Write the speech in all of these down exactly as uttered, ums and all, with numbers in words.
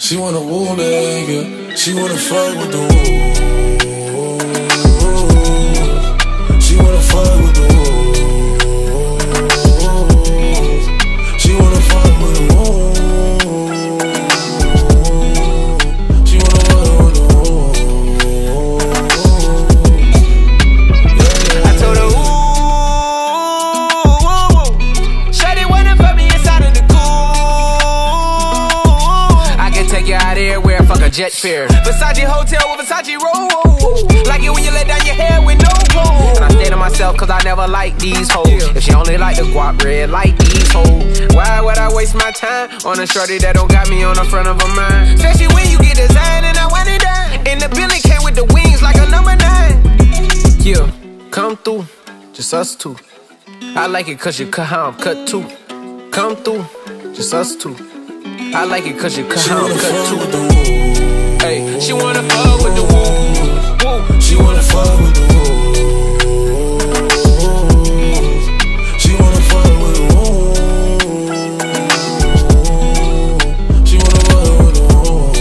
She wanna woo nigga. She wanna fuck with the woo. She wanna fuck with the woo. She wanna fuck with the woo. She wanna fuck with the woo. Yeah. I told her, ooh, shawty wanna fuck me inside of the take you out everywhere, fuck a jet fare. Versace hotel with Versace roll. Like it when you let down your hair with no clothes. And I stay to myself cause I never like these hoes. If she only like the guap red like these hoes, why would I waste my time on a shorty that don't got me on the front of her mind? Especially when you get designed and I want it done. And the Billy came with the wings like a number nine. Yeah, come through, just us two. I like it cause you cut how I'm cut too. Come through, just us two. I like it cause you cut how I'm cut too. Hey, she wanna fuck with the woo. Woo. She wanna fuck with the woo. She wanna fuck with the woo. She wanna fuck with the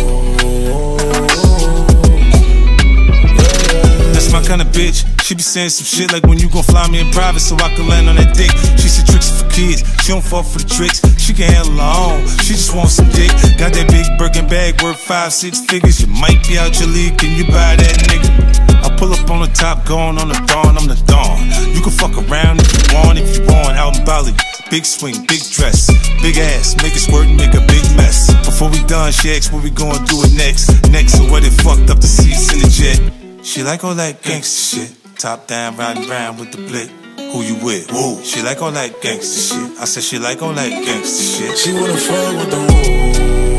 woo. Yeah. That's my kind of bitch. She be saying some shit like when you gon' fly me in private so I can land on that dick. She said tricks for kids, she don't fall for the tricks. She can handle her own, she just wants some dick. Got that big Birkin bag worth five, six figures. You might be out your league, can you buy that nigga? I pull up on the top, going on the dawn, I'm the dawn. You can fuck around if you want, if you want. Out in Bali, big swing, big dress, big ass, make it squirt and make a big mess. Before we done, she asked what we gonna do it next. Next, so what it fucked up the seats in the jet. She like all that gangsta shit. Top down, riding round with the blick. Who you with? Woo. She like all that gangsta shit. I said she like all that gangsta shit. She wanna fuck with the woo.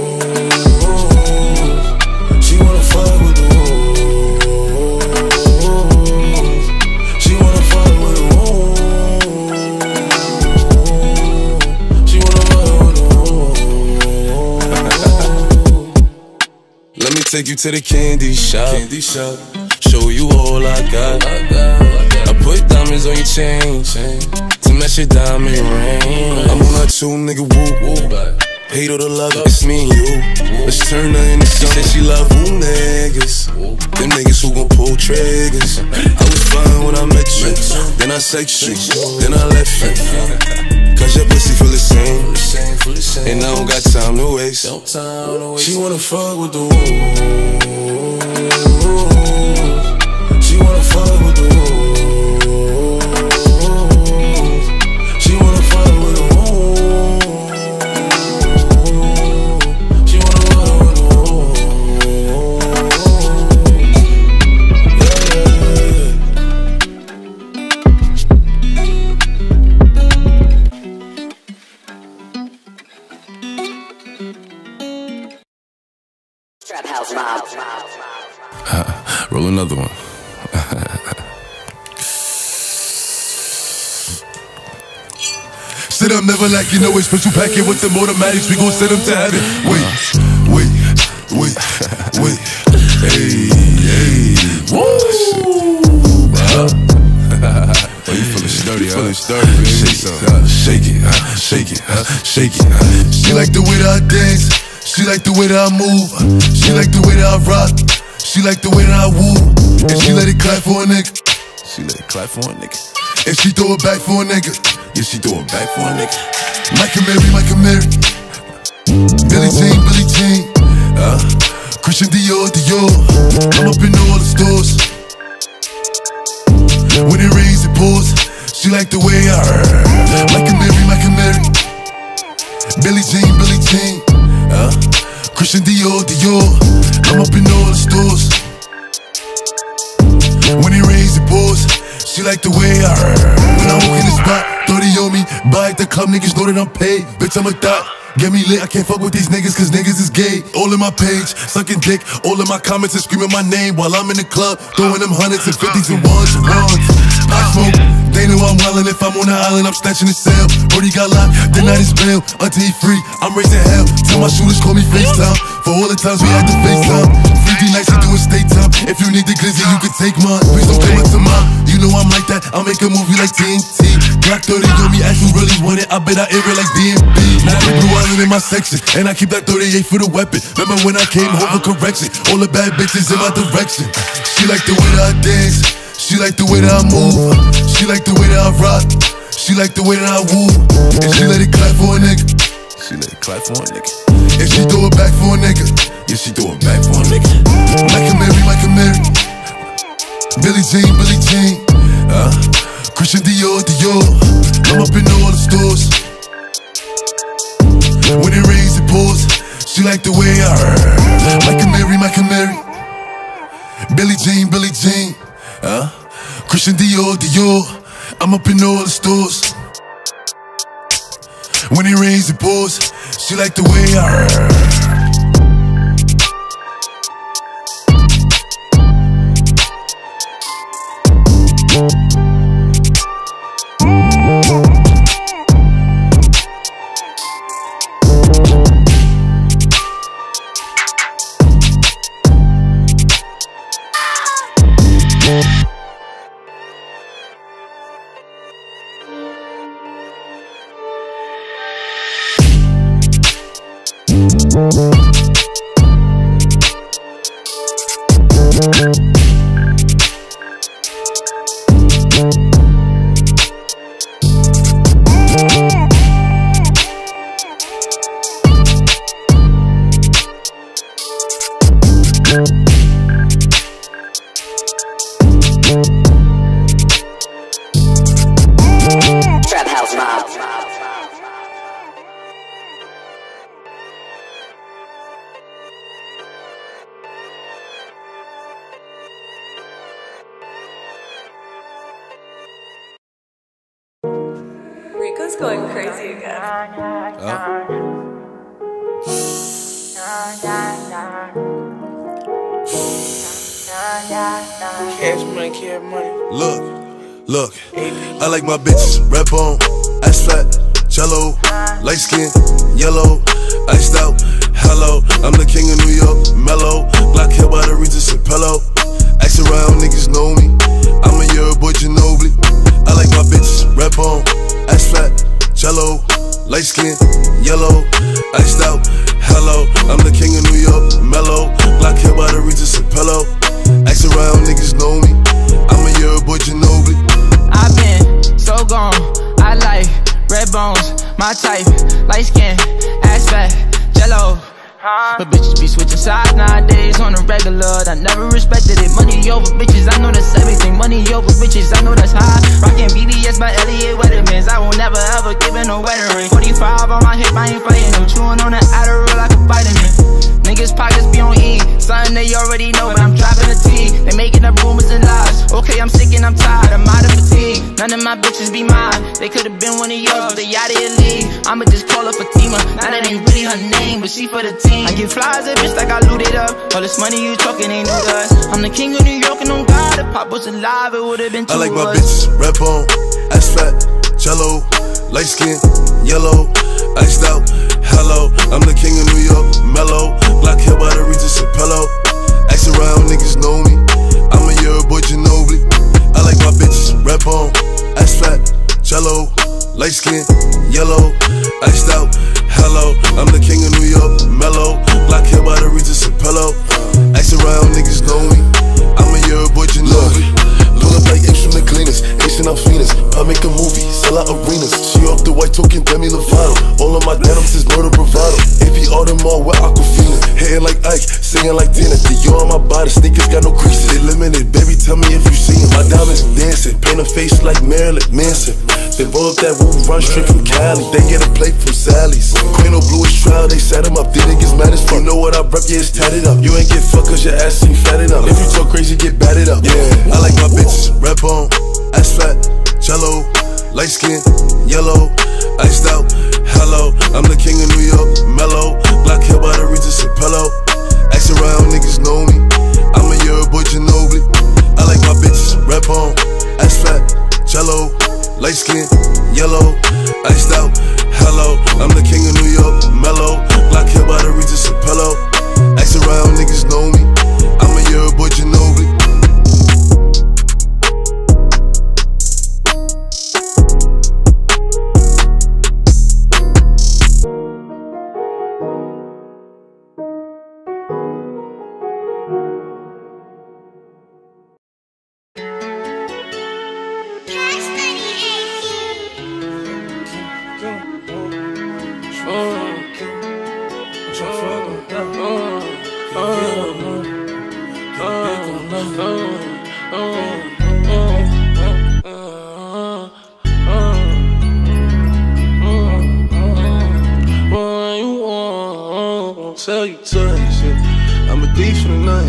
She wanna fuck with the woo. She wanna fuck with the woo. She wanna fuck with the woo. Let me take you to the candy shop. Candy shop. Show you all I got. I put diamonds on your chain to match your diamond ring. I'm on a two nigga woo. Hate all the love, it's me and you. Let's turn her into something. She love who niggas. Them niggas who gon' pull triggers. I was fine when I met you. Then I sex you. Then I left you. Cause your pussy feel the same. And I don't got time to waste. She wanna fuck with the woo. She wanna fuck with the woo. She wanna fuck with the woo. She wanna fuck with the woo. Trap House Mob. Uh, roll another one. Sit up, never like you know it's special packet with the automatics. We gon' send them to heaven. Wait, wait, wait, wait. Hey, hey. Woo! Uh, oh, you feeling sturdy, huh? Feeling sturdy, baby. Shake it, uh, shake it, uh, shake it, uh, shake it. Uh. She like the way that I dance. She like the way that I move. She like the way that I rock. She like the way that I woo. And she let it clap for a nigga. She let it clap for a nigga. And she throw it back for a nigga. Yeah, she throw it back for a nigga. Micah Mary, Micah Mary. Billie Jean, Billie Jean. Uh, Christian Dior, Dior. I'm up in all the stores. When it rains, it pours. She like the way I heard. Micah Mary, Micah Mary. Billie Jean, Billie Jean. Uh, Christian Dior, Dior. I'm up in all the stores. When it rains, it pours. She like the way I heard. When I walk in the spot, thirty on me. Buy at the club, niggas know that I'm paid. Bitch, I'm a thot. Get me lit, I can't fuck with these niggas cause niggas is gay. All in my page, sucking dick. All in my comments and screaming my name while I'm in the club, throwing them hundreds and fifties and ones and ones. I smoke, they know I'm wildin'. If I'm on the island, I'm snatching the cell. Brody got locked, the night is bail. Until he free, I'm raising hell. Tell my shooters call me FaceTime. For all the times we had to FaceTime. three D nights, you doing state time. If you need the glizzy, you can take mine. Please don't come up to mine. You know I'm like that, I'll make a movie like T N T. Black thirty on me, ask who really want it. I bet I air it like D M B. Now the blue island in my section, and I keep that thirty-eight for the weapon. Remember when I came home for correction? All the bad bitches in my direction. She like the way that I dance. She like the way that I move. She like the way that I rock. She like the way that I woo. And she let it clap for a nigga. She let it clap for a nigga. And she throw it back for a nigga. Yeah, she throw it back for a nigga. Michael Mary, Michael Mary. Billie Jean, Billie Jean. Uh, Christian Dior, Dior. I'm up in all the stores. When it rains, it pours. She like the way I heard. Michael Mary, Michael Mary. Billie Jean, Billie Jean. Uh, Christian Dior, Dior. I'm up in all the stores. When it rains, it pours. She like the way I heard. Trap House Mob. Rico's going crazy again. Cash money, cash money. Look, look, I like my bitches red bone, ass fat, jello, light skin, yellow, iced out. Hello, I'm the king of New York, mellow, black hair by the Regis and pillow. Ask around, niggas know me. I'm a year boy Ginobili. I like my bitches red bone, ass fat, jello, light skin, yellow, iced out. Hello, I'm the king of New York, mellow, black hair by the Regis and pillow. Ask around, niggas know me. I'm a year boy Ginobili. I've been so gone. I like red bones, my type, light skin, ass fat, jello. But bitches be switching sides nowadays on the regular. I never respected it. Money over bitches, I know that's everything. Money over bitches, I know that's high. Rockin' B B S by Elliot Weathermans. I will never ever give it no wedding ring. forty-five on my hip, I ain't fighting them. Chewing on the Adderall like a vitamin. Niggas pockets be on E, something they already know, but I'm dropping the T. They making up rumors and lies. Okay, I'm sick and I'm tired, I'm out of fatigue. None of my bitches be mine. They could've been one of yours, but they out of your league. I'ma just call her Fatima. Now that ain't really her name, but she for the team. I get flies at bitch like I looted up. All this money you talking ain't new to us. I'm the king of New York and on God. If Pop was alive, it would've been two I like of my us. bitches red bone, ass fat, jello, light skin, yellow, iced out. Hello, I'm the king of New York, mellow, black hair by the Regis and pillow. Ask around, niggas know me. I'm a year boy Ginobili. I like my bitches red bone, ass fat, jello, light skin, yellow, iced out. Hello, I'm the king of New York, mellow, black hair by the Regis and pillow. Ask around, niggas know me. I'm a year boy Ginobili. Pull up like apes from the cleaners, Asian Alphinas. I make a movie, sell out arenas. She off the white token, Demi Lovato. All of my denims is murder bravado. A P Audemars with Aquafina. Hitting like Ike, singing like Tina. Dior on my body, sneakers got no creases. They limited, baby, tell me if you see them. My diamonds dancing, paint a face like Marilyn Manson. They roll up that roof, run straight from Cali. They get a plate from Sally's. Queen of Bluish trial, they set him up. They niggas mad as fuck. You know what I rep, yeah, it's tatted up. You ain't get fucked cause your ass ain't fatted up. If you talk crazy, get batted up. Yeah, I like my bitches red bone, ass fat, jello, light skin, yellow, iced out. Hello, I'm the king of New York, mellow, black hair by the Regis and pillow. Ask around, niggas know me. I'm a year boy Ginobili. I like my bitches red bone, ass fat, jello, light skin, yellow, iced out. Hello, I'm the king of New York, mellow, black hair by the Regis and pillow. Ask around, niggas know me. I'm a year boy Ginobili. tell you twice. Yeah. I'm a thief in the night.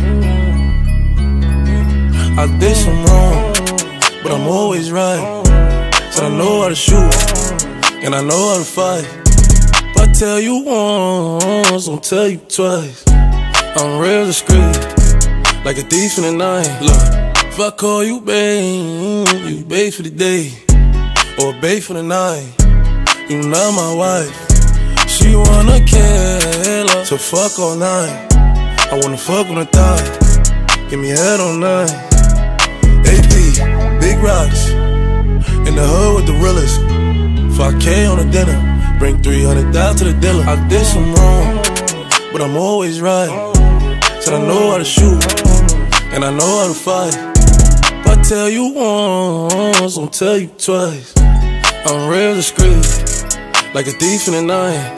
I did some wrong, but I'm always right. Said I know how to shoot, and I know how to fight. If I tell you once, I'll tell you twice. I'm real discreet, like a thief in the night. Look, if I call you babe, you babe for the day, or babe for the night. You not my wife. She wanna kill her, so fuck all night. I wanna fuck on the thigh, give me head all night. A P, big rocks, in the hood with the realest. five K on the dinner, bring three hundred down to the dealer. I did some wrong, but I'm always right. Said I know how to shoot, and I know how to fight. If I tell you once, I'll tell you twice. I'm real discreet, like a thief in the night.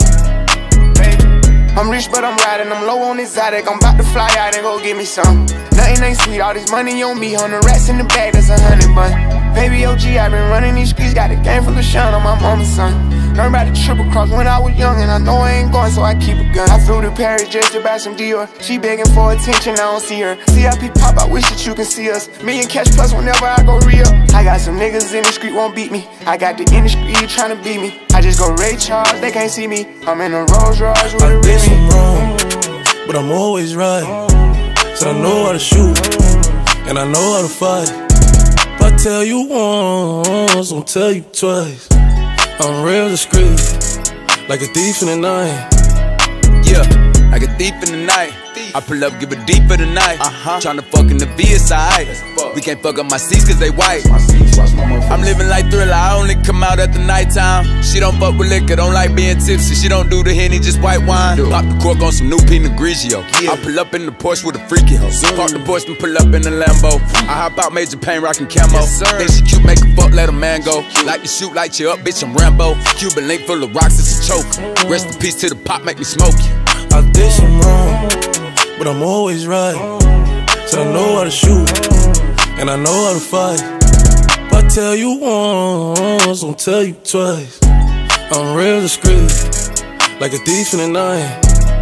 I'm rich, but I'm riding, I'm low on exotic. I'm about to fly out and go get me some. Nothing ain't sweet, all this money on me. Hundred rats in the bag, that's a hundred bun. Baby O G, I been running these streets, got a game full of shine on my mama's son. Learned about the triple cross when I was young, and I know I ain't going, so I keep a gun. I flew to Paris just to buy some Dior. She begging for attention, I don't see her. C I P pop, I wish that you can see us. Million cash plus whenever I go real. I got some niggas in the street won't beat me. I got the industry trying to beat me. I just go Ray Charles, they can't see me. I'm in a Rolls Royce with a I did Remy. some wrong, but I'm always right. Said I know how to shoot, and I know how to fight. If I tell you once, I'll tell you twice. I'm real discreet, like a thief in the night. Yeah, like a thief in the night. I pull up, give it deep for the night. Uh-huh. Tryna fuck in the V S I. We can't fuck up my seats cause they white. I'm living like Thriller, I only come out at the nighttime. She don't fuck with liquor, don't like being tipsy. She don't do the Henny, just white wine. Pop the cork on some new Pinot Grigio. I pull up in the Porsche with a freaky hoe. Park the Porsche and pull up in the Lambo. I hop out Major Payne rockin' camo. Think she cute, make a fuck, let a man go. Like to shoot, light you up, bitch, I'm Rambo. Cuban link full of rocks, it's a choke. Rest in peace to the pop, make me smoke you. I did some wrong, but I'm always right. Said I know how to shoot, and I know how to fight. If I tell you once, I'll tell you twice. I'm real discreet, like a thief in the night.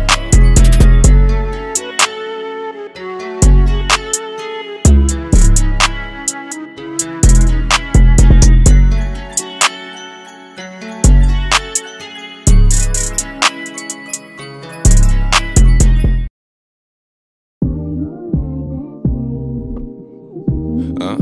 Uh.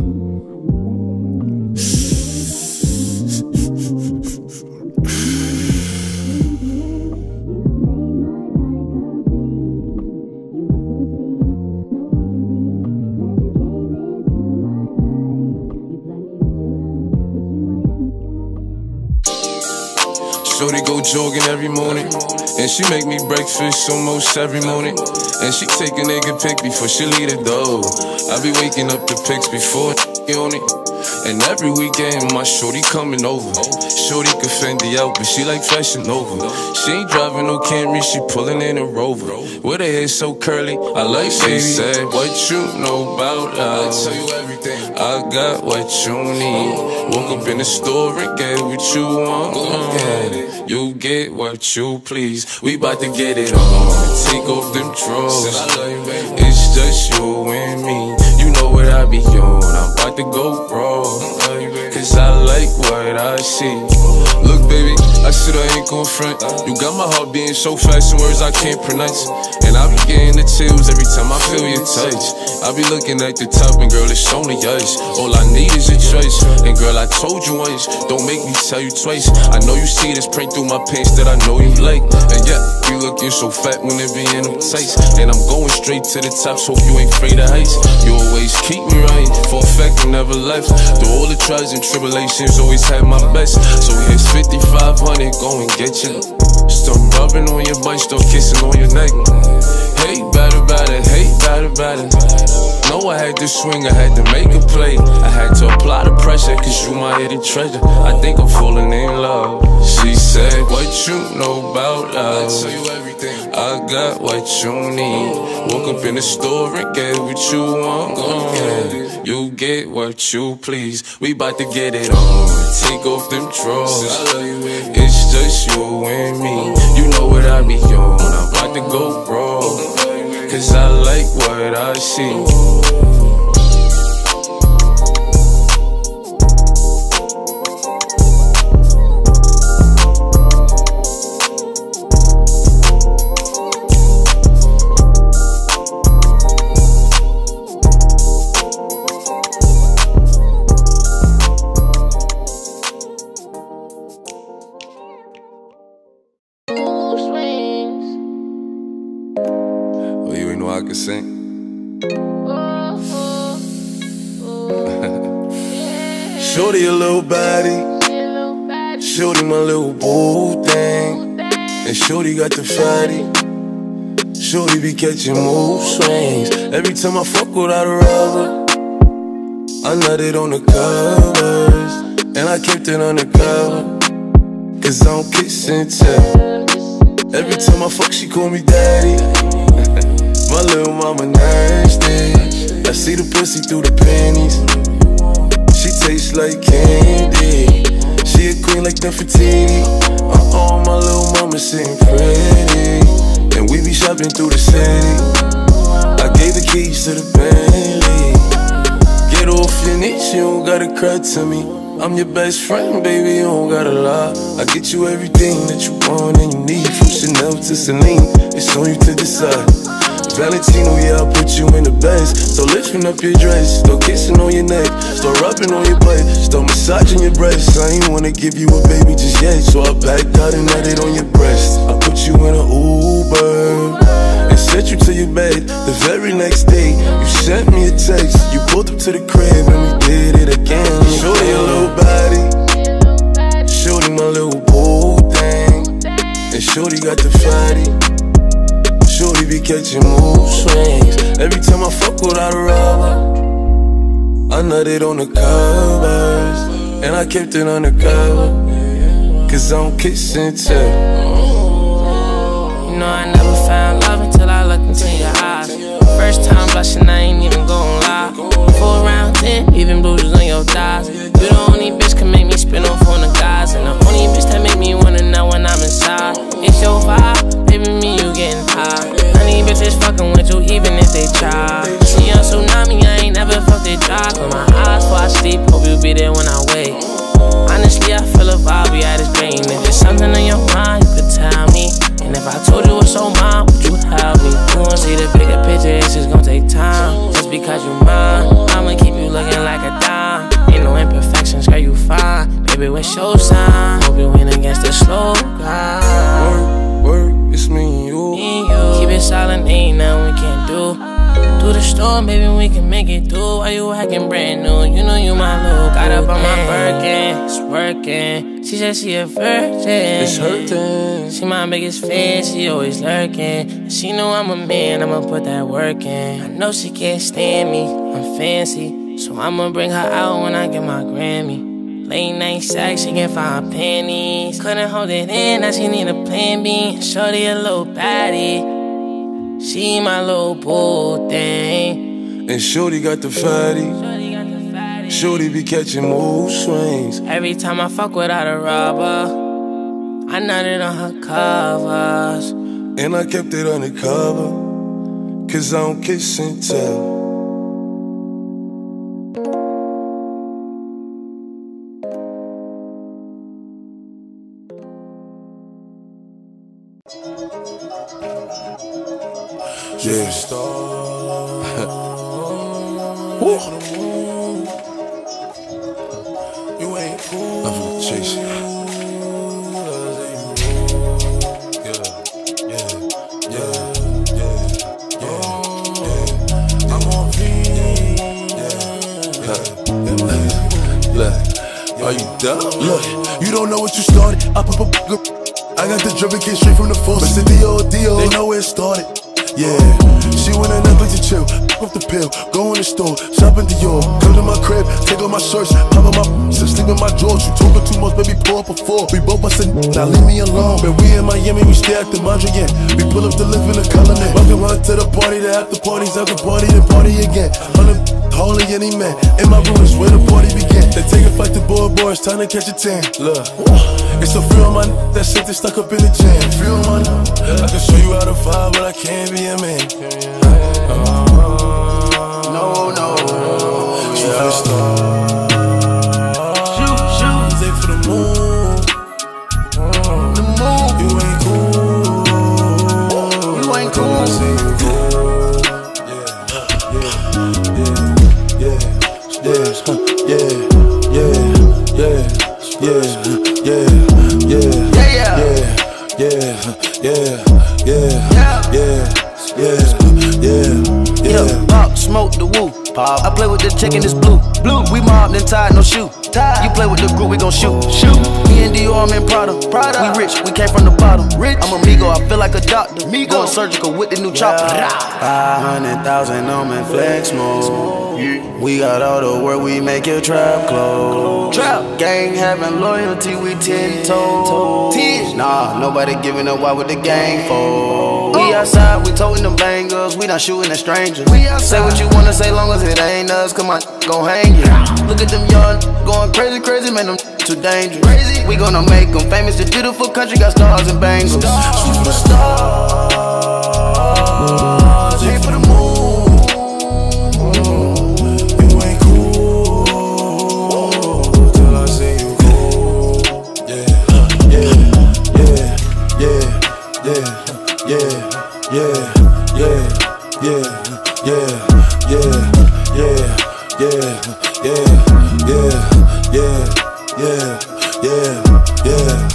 Shorty go jogging every morning, and she make me breakfast almost every morning. And she take a nigga pic before she leave the door. I be waking up the pics before on it. And every weekend my shorty coming over. Shorty can Fendi out, but she like Fashion Nova. She ain't driving no Camry, she pulling in a Rover. With her hair so curly, I like she said, what you know about us? I tell you everything. I got what you need. Woke up in the store and get what you want. Get it. You get what you please. We bout to get it on. Take off them drawers. It's just you and me. You know what I be on. I'm about to go raw, cause I like what I see. Look baby, I said I ain't gon' front. You got my heart beating so fast in words I can't pronounce. And I be getting the chills every time I feel your touch. I be looking at the top and girl it's only us. All I need is your choice. And girl I told you once, don't make me tell you twice. I know you see this print through my pants that I know you like. And yeah, you looking so fat when it be in them tights. And I'm going straight to the top, so you ain't afraid of heights. You always keep me right, for a fact you never left. Through all the trials and tribulations, always had my best. So here's fifty-five hundred, go and get you. Start rubbing on your butt, start kissing on your neck. Hey, batter, batter. gotta hate about it, about it. Know I had to swing, I had to make a play. I had to apply the pressure, cause you my hidden treasure. I think I'm falling in love. She said, what you know about love? I'll tell you everything. I got what you need. Woke up in the store and get what you want. Mm. You get what you please. We bout to get it on. Take off them drawers. It's just you and me. You know what I be on. I'm about to go raw. Cause I like what I see. I can sing. Shorty a little baddie, shorty my little boo thing, and shorty got the fatty. Shorty be catching mood swings. Every time I fuck without a rubber, I nutted on the covers, and I kept it undercover, cause I don't kiss and tell. Every time I fuck she call me daddy. My little mama nasty. I see the pussy through the panties. She tastes like candy. She a queen like Nefertiti. Uh-oh, my little mama sitting pretty. And we be shopping through the city. I gave the keys to the Bentley. Get off your knees, you don't gotta cry to me. I'm your best friend, baby, you don't gotta lie. I get you everything that you want and you need. From Chanel to Celine, it's on you to decide. Valentino, yeah, I'll put you in the best. So lifting up your dress, start kissing on your neck, start rubbing on your butt, start massaging your breasts. I ain't wanna give you a baby just yet, so I backed out and added on your breast. I put you in an Uber and sent you to your bed. The very next day, you sent me a text. You pulled up to the crib and we did it again. Shorty a little body, shorty my little boo thing, and shorty got the fatty. Shorty be catching mood swings. Every time I fuck without a rubber, I nutted on the covers, and I kept it undercover, cause I don't kiss and tell. You know I never found love until I looked into your eyes. First time blushing, I ain't even gon' lie. Four round ten, even bruises on your thighs. You the only bitch can make me spin off on the guys, and the only bitch that make me wanna know when I'm inside. It's your vibe, baby, me you getting high. Honey bitches fucking with you even if they try. See on tsunami, I ain't never felt it dry. Close my eyes before I sleep, hope you be there when I wake. Honestly, I feel a vibe, we had this brain. If it's something on your mind, you could tell me. And if I told you what's on mine, would you help me? You won't see the bigger picture, it's just gonna take time. Just because you mine, I'ma keep you looking like a dime. Ain't no imperfections, girl, you fine. Baby, what's your sign? Hope you win against the slow guy. Work, work, it's me and you. Me and you. Keep it silent, ain't nothing we can't do. Through the storm, baby, we can make it through. Why you acting brand new? You know you my look. Got up on my Birkin, it's working. She said she a virgin. It's hurting. She my biggest fan, she always lurking. She know I'm a man, I'ma put that work in. I know she can't stand me, I'm fancy, so I'ma bring her out when I get my Grammy. Late night sex, she can find panties. Couldn't hold it in, now she need a plan B. Shorty a little baddie, she my little boo thing. And shorty got the fatty. Shorty be catching mood swings. Every time I fuck without a rubber, I nutted on her covers, and I kept it undercover, cause I don't kiss and tell. Yeah. Woo. You ain't cool. Nothing to chase. Yeah, yeah, yeah, yeah, yeah, yeah. I'm on V. Yeah, look, are you dumb? Look, you don't know what you started. Up, up, up, up. I got the drip and came straight from the force. But the D O D O, they know where it started. yeah. She went in Netflix to chill, off the pill, go in the store, shop in Dior. Come to my crib, take off my shirts, pop on my sleep in my drawers. You talking too much, baby, pour up a four. We both bustin', now leave me alone. But we in Miami, we stay at the Mondrian. We pull up to live in the colony. Welcome her to the party, the after parties, after party, the party again. Hundred holy any man, in my room is where the party began. They take a fight to boy, boy, it's time to catch a tan. Look, it's so free on my that shit that's stuck up in the jam. Free on my I can show you how to vibe, but I can't be a man. Uh, no, no, shoot for the stars. Shoot, shoot, aim for the moon. The moon. You ain't cool. You ain't cool. I say you cool. Yeah, yeah, yeah, yeah, yeah, yeah, yeah, yeah, yeah, yeah, yeah, yeah, yeah, yeah, yeah. Yeah, yeah, yeah. Yeah, pop, smoke the woo. Pop. I play with the chicken, it's blue. Blue. We mobbed and tied, no shoe. Tied. You play with the group, we gon' shoot. Shoot. Me and Dior, I'm in Prada. Prada. We rich, we came from the bottom. Rich. I'm a Migo, I feel like a doctor. Migo. Going surgical with the new chopper. Five hundred thousand on me flex mode. Yeah. We got all the work, we make your trap close. Trap. Gang having loyalty, we ten toes. Ten. Nah, nobody giving up, why would the gang fold? We outside, we toting them bangers, we not shooting at strangers. We say what you wanna say, long as it ain't us, come on, gon' hang you. Look at them young, going crazy, crazy, man, them too dangerous. Crazy. We gonna make them famous, this beautiful country got stars and bangles. Shoot for the stars, aim for the moon. You ain't cool till I say you cool. Yeah, yeah, yeah, yeah, yeah. Yeah, yeah, yeah, yeah, yeah, yeah, yeah, yeah, yeah, yeah, yeah, yeah, yeah.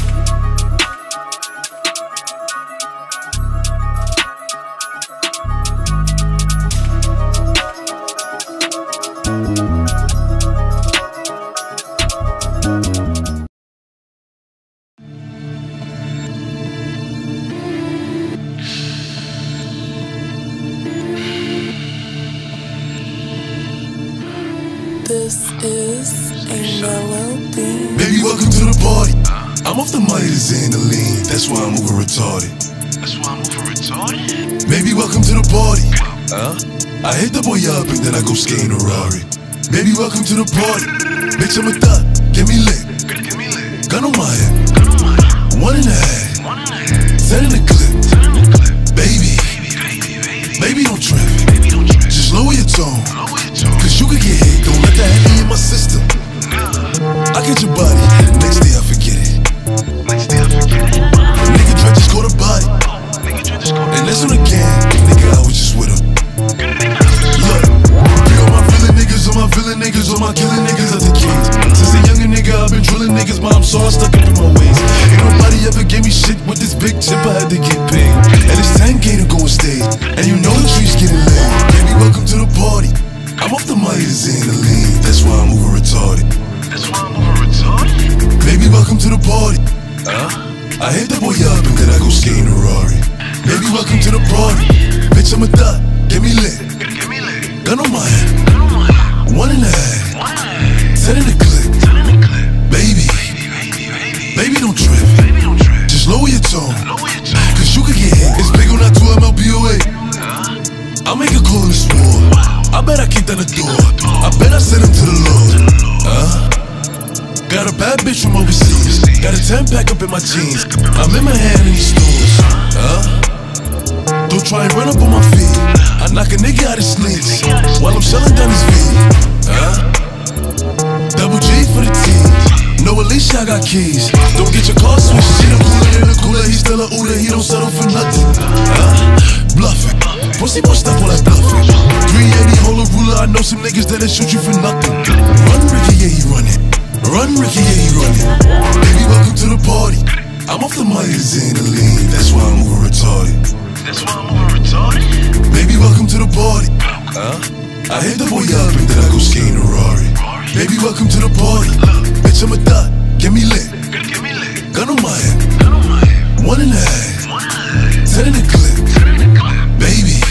This is a melody. Baby, welcome to the party. I'm off the money to Xandaline, that's why I'm over retarded. That's why I'm over retarded? Baby, welcome to the party. Huh? I hit the boy up and then I go skate in a Rari. Baby, welcome to the party. Bitch, I'm a thot, get me lit. Get me lit. Gun on my head. Gun on my head. One and a half. One and a half. Ten in the clip. Ten in the clip. Baby. Baby, baby, baby. Baby, don't trip. Baby, don't trip. Just lower your tone. Lower your tone. Cause you could get hit, don't let that heavy in my system. I get your body, the next day I forget it. Next day I forget it. Nigga try just go to body. Nigga try just go to And that's on the gang, nigga I was just with him. Look, bring all my villain niggas, all my villain niggas, all my killing niggas as the kids. Since a younger nigga I've been drilling niggas, but I'm so stuck up in my ways. Ain't nobody ever gave me shit with this big chip, I had to get paid. And it's ten K to go and stay, and you know the streets getting laid. Baby, welcome to the party. I'm off the money to Xandaline, that's why I'm over retarded. That's why I'm over retarded? Baby, welcome to the party. Huh? I hit the boy up and then I go skate in a Rari. Baby, welcome to the party. Bitch, I'm a thot, get me lit. Get me lit. Gun on my head. Gun on my head. One and a half. One and a half. Ten in the clip. Ten in the clip. Baby. Baby, baby, baby. Baby, don't trip. Baby, don't trip. Just lower your tone. Lower your tone. Cause you could get hit. It's big on that two M L B O A. Huh? I'll make a call in the store. I bet I kick down the door. I bet I send him to the Lord. Huh? Got a bad bitch from overseas. Got a ten pack up in my jeans. I'm in my hand in these stores. Huh? Don't try and run up on my feet. I knock a nigga out his sleeves while I'm shelling down his feet. Huh? Double G for the team. No, Alicia, I got keys. Don't get your car switched. She the cooler in the cooler. He's still a Uda. He don't settle for nothing. Huh? Bluffing. Pussy boy stuff all that bluffing. three eighty, hold a ruler. I know some niggas that'll shoot you for nothing. Run, Ricky, yeah, he running. Run, Ricky, yeah, he running. Baby, welcome to the party. I'm off the money to Xandaline, that's why I'm over retarded. That's why I'm over retarded? Baby, welcome to the party. Huh? I hit the boy up and then I go skate in a Rari. Baby, welcome to the party. Bitch, I'm a thot, get me lit. Get me lit. Gun on my head. Gun on my head. One and a half. One and a half. Ten in the clip. Ten in the clip. Baby.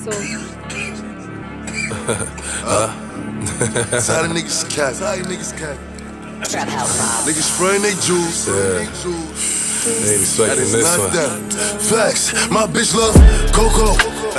So. uh, That's how the niggas cat. That's how the niggas cat. Niggas spraying they jewels. Yeah. They expecting this one. That. Facts. My bitch love Coco.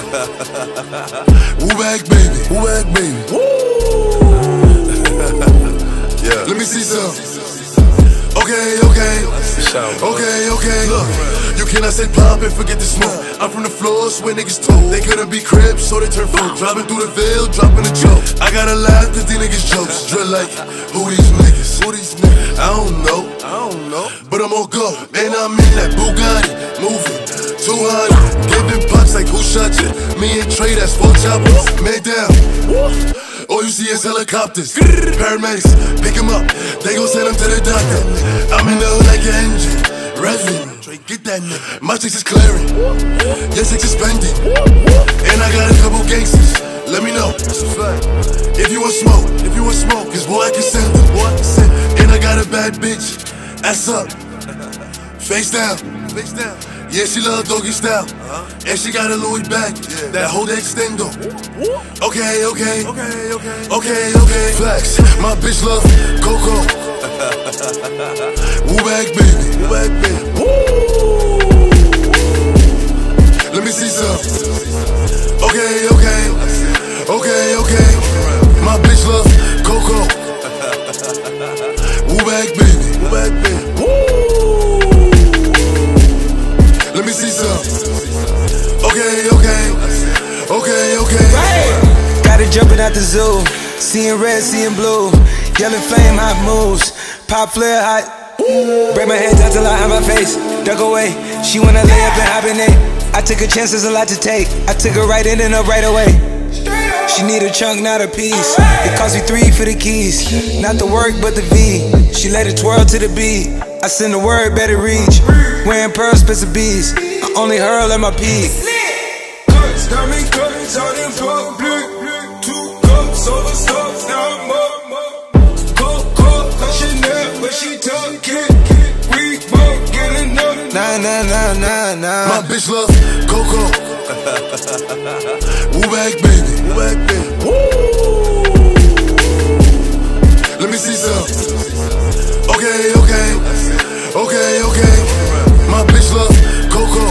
Woo back baby. Woo back baby. Woo. Yeah. Let me see some. Okay, okay, okay, okay. Look, you cannot say pop and forget the smoke. I'm from the floors where niggas told they couldn't be cribs, so they turn folk. Driving through the veil, dropping a joke. I gotta laugh cause these niggas jokes. Drill like, who these niggas? Who these niggas? I don't know, I don't know. But I'm on go, and I'm in that Bugatti, moving two hundred, giving punch like who shot you? Me and Trey, that's four choppers. Man down. All you see is helicopters, paramedics, pick him up, they gon' send him to the doctor. I'm in the hood like an engine, revving, get that nigga. My chicks is clearing, your chicks is spending, and I got a couple gangsters, let me know, that's a fact. If you want smoke, if you want smoke, cause boy I can send them, boy I can send them. And I got a bad bitch, ass up, face down, face down. Yeah, she love doggy style, uh-huh. And she got a Louis bag, yeah. That whole extendo. Okay, okay, okay, okay, okay, okay. Flex, my bitch love Coco. Woo back baby, woo back baby. Woo. Let me see some. Okay, okay, okay, okay. My bitch love Coco. Woo back baby, woo back baby. Woo. Let me see some. Okay, okay, okay, okay. Right. Got it jumping out the zoo, seeing red, seeing blue, yellow flame, hot moves, pop flare hot. Break my hands out till I have my face, duck away. She wanna lay up and hibernate. I took a chance, there's a lot to take. I took her right in and up right away. She need a chunk, not a piece. It cost me three for the keys, not the work but the V. She let it twirl to the beat. I send the word, better reach. Wearing pearls, spits of bees. I only hurl at my peak. Cuts, diamond cuts, out in public. Two cups, all the stuff, now I'm up. Cold, cold, Chanel, but she took it. We both get enough. Nah, nah, nah, nah, nah. My bitch love Coco. Woo back baby, woo back baby. Woo. Let me see some. Okay, okay, okay, okay. My bitch love Coco.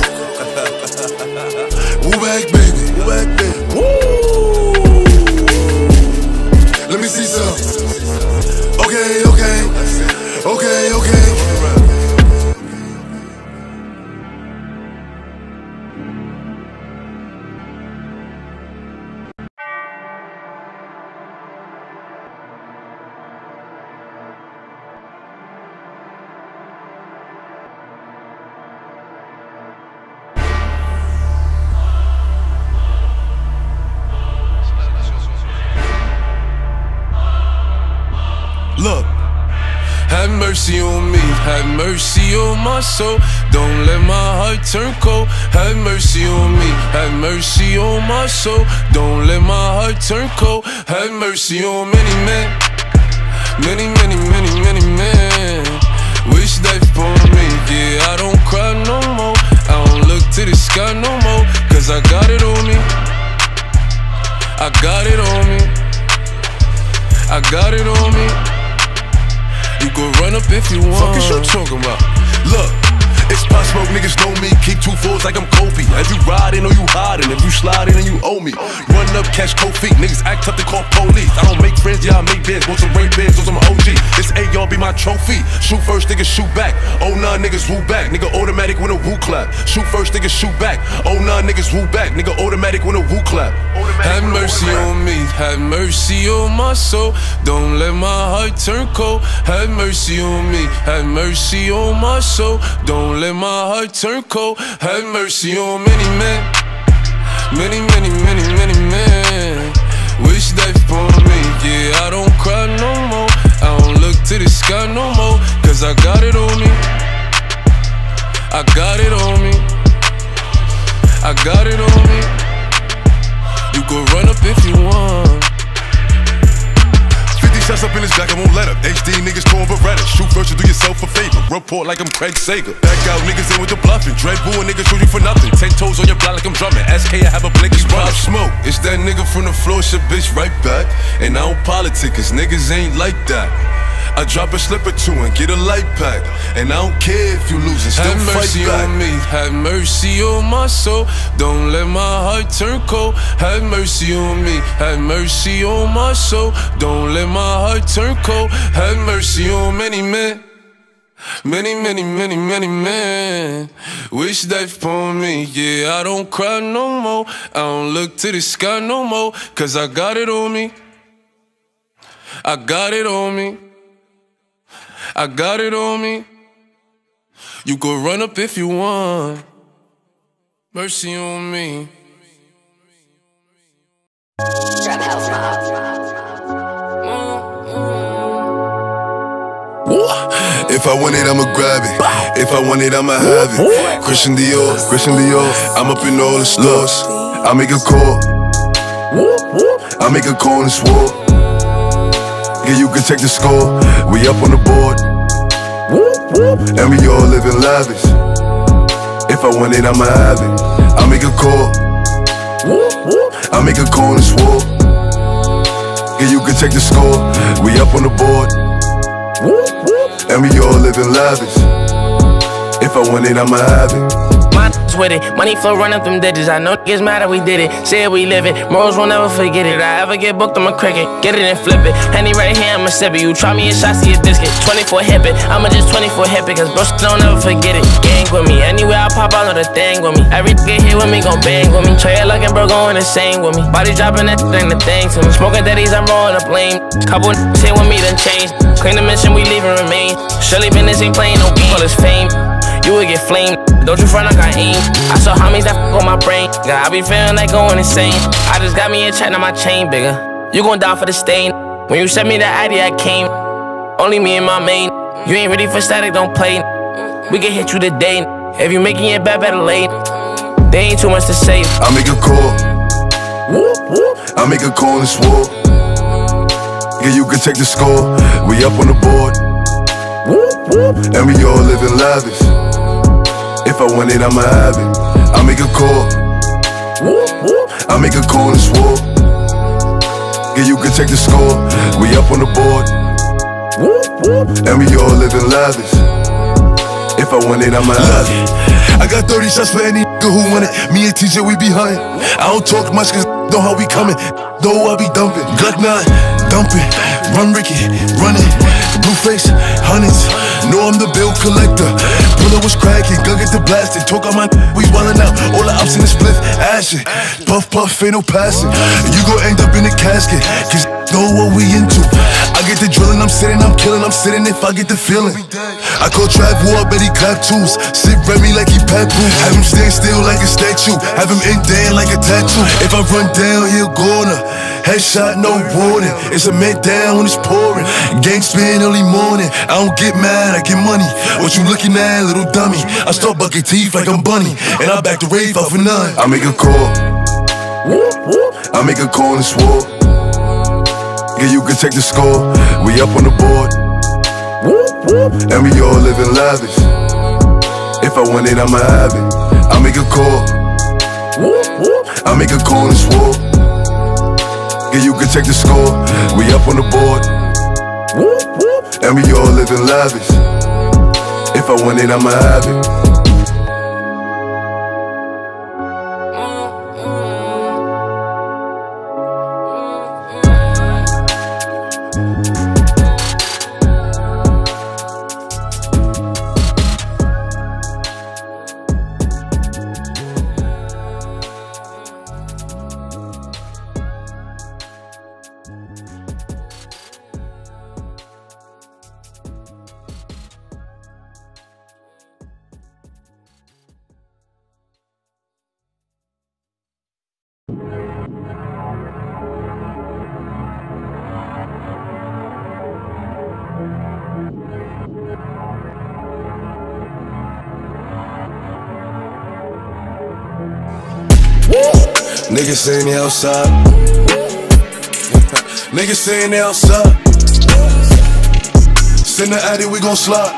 Woo back baby, woo back baby. Woo. Let me see some. Okay, okay, okay, okay. Look, have mercy on me, have mercy on my soul. Don't let my heart turn cold. Have mercy on me, have mercy on my soul. Don't let my heart turn cold. Have mercy on many men, many, many, many, many men. Wish life upon me, yeah, I don't cry no more. I don't look to the sky no more, cause I got it on me. I got it on me. I got it on me. You can run up if you want. Fuck is you talking about? Look, it's Pop Smoke, niggas know me. Keep two fours like I'm Kobe. As you riding or you hiding, if you sliding and you owe me. Run up, catch cold feet. Niggas act tough, they call police. I don't make friends, yeah, I make bids. Want some rain bids, want some O G. This A R be my trophy. Shoot first, niggas shoot back. Oh nah, niggas woo back. Nigga automatic when a woo clap. Shoot first, niggas shoot back. Oh nah, niggas woo back. Nigga automatic when a woo clap. Have mercy on me, have mercy on my soul. Don't let my heart turn cold. Have mercy on me, have mercy on my soul. Don't let my heart turn cold. Have mercy on many men, many, many, many, many men. Wish life upon me, yeah, I don't cry no more. I don't look to the sky no more, cause I got it on me. I got it on me. I got it on me. You can run up if you want. fifty shots up in his back, I won't let up. H D niggas torn Beretta. Shoot first and do yourself a favor. Report like I'm Craig Sager. Back out niggas in with the bluffing. Dread boo and niggas shoot you for nothing. Ten toes on your block like I'm drumming. S K, I have a blicky spot. Smoke. It's that nigga from the floor, shit bitch right back. And I don't politic, cause niggas ain't like that. I drop a slip or two and get a light pack. And I don't care if you lose and still have fight mercy back. on me, have mercy on my soul. Don't let my heart turn cold. Have mercy on me, have mercy on my soul. Don't let my heart turn cold. Have mercy on many men. Many, many, many, many men wish death upon me. Yeah, I don't cry no more. I don't look to the sky no more. Cause I got it on me. I got it on me. I got it on me. You could run up if you want. Mercy on me. If I want it, I'ma grab it. If I want it, I'ma have it. Christian Dior, Christian Dior. I'm up in all the stores. I make a call. I make a call and swore. Yeah, you can check the score. We up on the board. And we all living lavish. If I want it, I'ma have it. I make a call. I make a call and swore. Yeah, you can check the score. We up on the board. And we all living lavish. If I want it, I'ma have it. Mine's with it, money flow run up them digits. I know niggas mad that we did it. Say we live it, morals won't never forget it. I ever get booked, I'm a cricket. Get it and flip it. Henny right here, I'ma sip it. You try me a shot, see a biscuit. twenty-four hip it, I'ma just twenty-four hip it. Cause bro, don't ever forget it. Gang with me, anywhere I pop, I know the thing with me. Every get hit with me, gon' bang with me. Trey looking, bro, going insane with me. Body dropping that thing, the thing to me. Smoking daddies, I'm rolling the blame. Couple n***s here with me, done changed. Clean the mission, we leave and remain. Surely business ain't playing no game. All this fame, you would get flamed. Don't you front like I aim. I saw homies that f*** on my brain. God, I be feeling like going insane. I just got me a check, now my chain bigger. You gon' die for the stain. When you sent me the I D, I came. Only me and my main. You ain't ready for static, don't play. We can hit you today. If you making it bad, better late. There ain't too much to say. I make a call. I make a call and swore. Yeah, you can check the score. We up on the board. And we all living lavish. If I want it, I'ma have it. I make a call. I make a call and swore. Yeah, you can check the score. We up on the board. And we all living lavish. If I want it, I'ma have it. I got thirty shots for any nigga who want it. Me and T J, we behind. I don't talk much cause know how we coming. Though I be dumping. Glock nine, dumping. Run Ricky, running. Blue face, hundreds. Know I'm the bill collector. Pull up was cracking, gun get the blasting. Talk on my we wildin' out. All the ups in the split, ashin'. Puff, puff, ain't no passing. You gon' end up in the casket. Cause know what we into. I get the drilling, I'm sitting, I'm killing, I'm sitting if I get the feeling. I call Trap War, bet he clap twos. Sit Remy like he papoose. Have him stand still like a statue. Have him indent like a tattoo. If I run down, he'll go on her. Headshot, no warning. It's a man down when it's pouring. Gang spin early morning. I don't get mad, I get money. What you looking at, little dummy? I start bucking teeth like I'm Bunny. And I back the rave off for none. I make a call. I make a call and swore. Yeah, you can check the score. We up on the board. And we all living lavish. If I want it, I'ma have it. I make a call. I make a call and swore. Yeah, you can check the score. We up on the board. And we all living lavish. If I want it, I'ma have it. Niggas saying they outside. Niggas saying they outside. Send the addy, we gon' slide.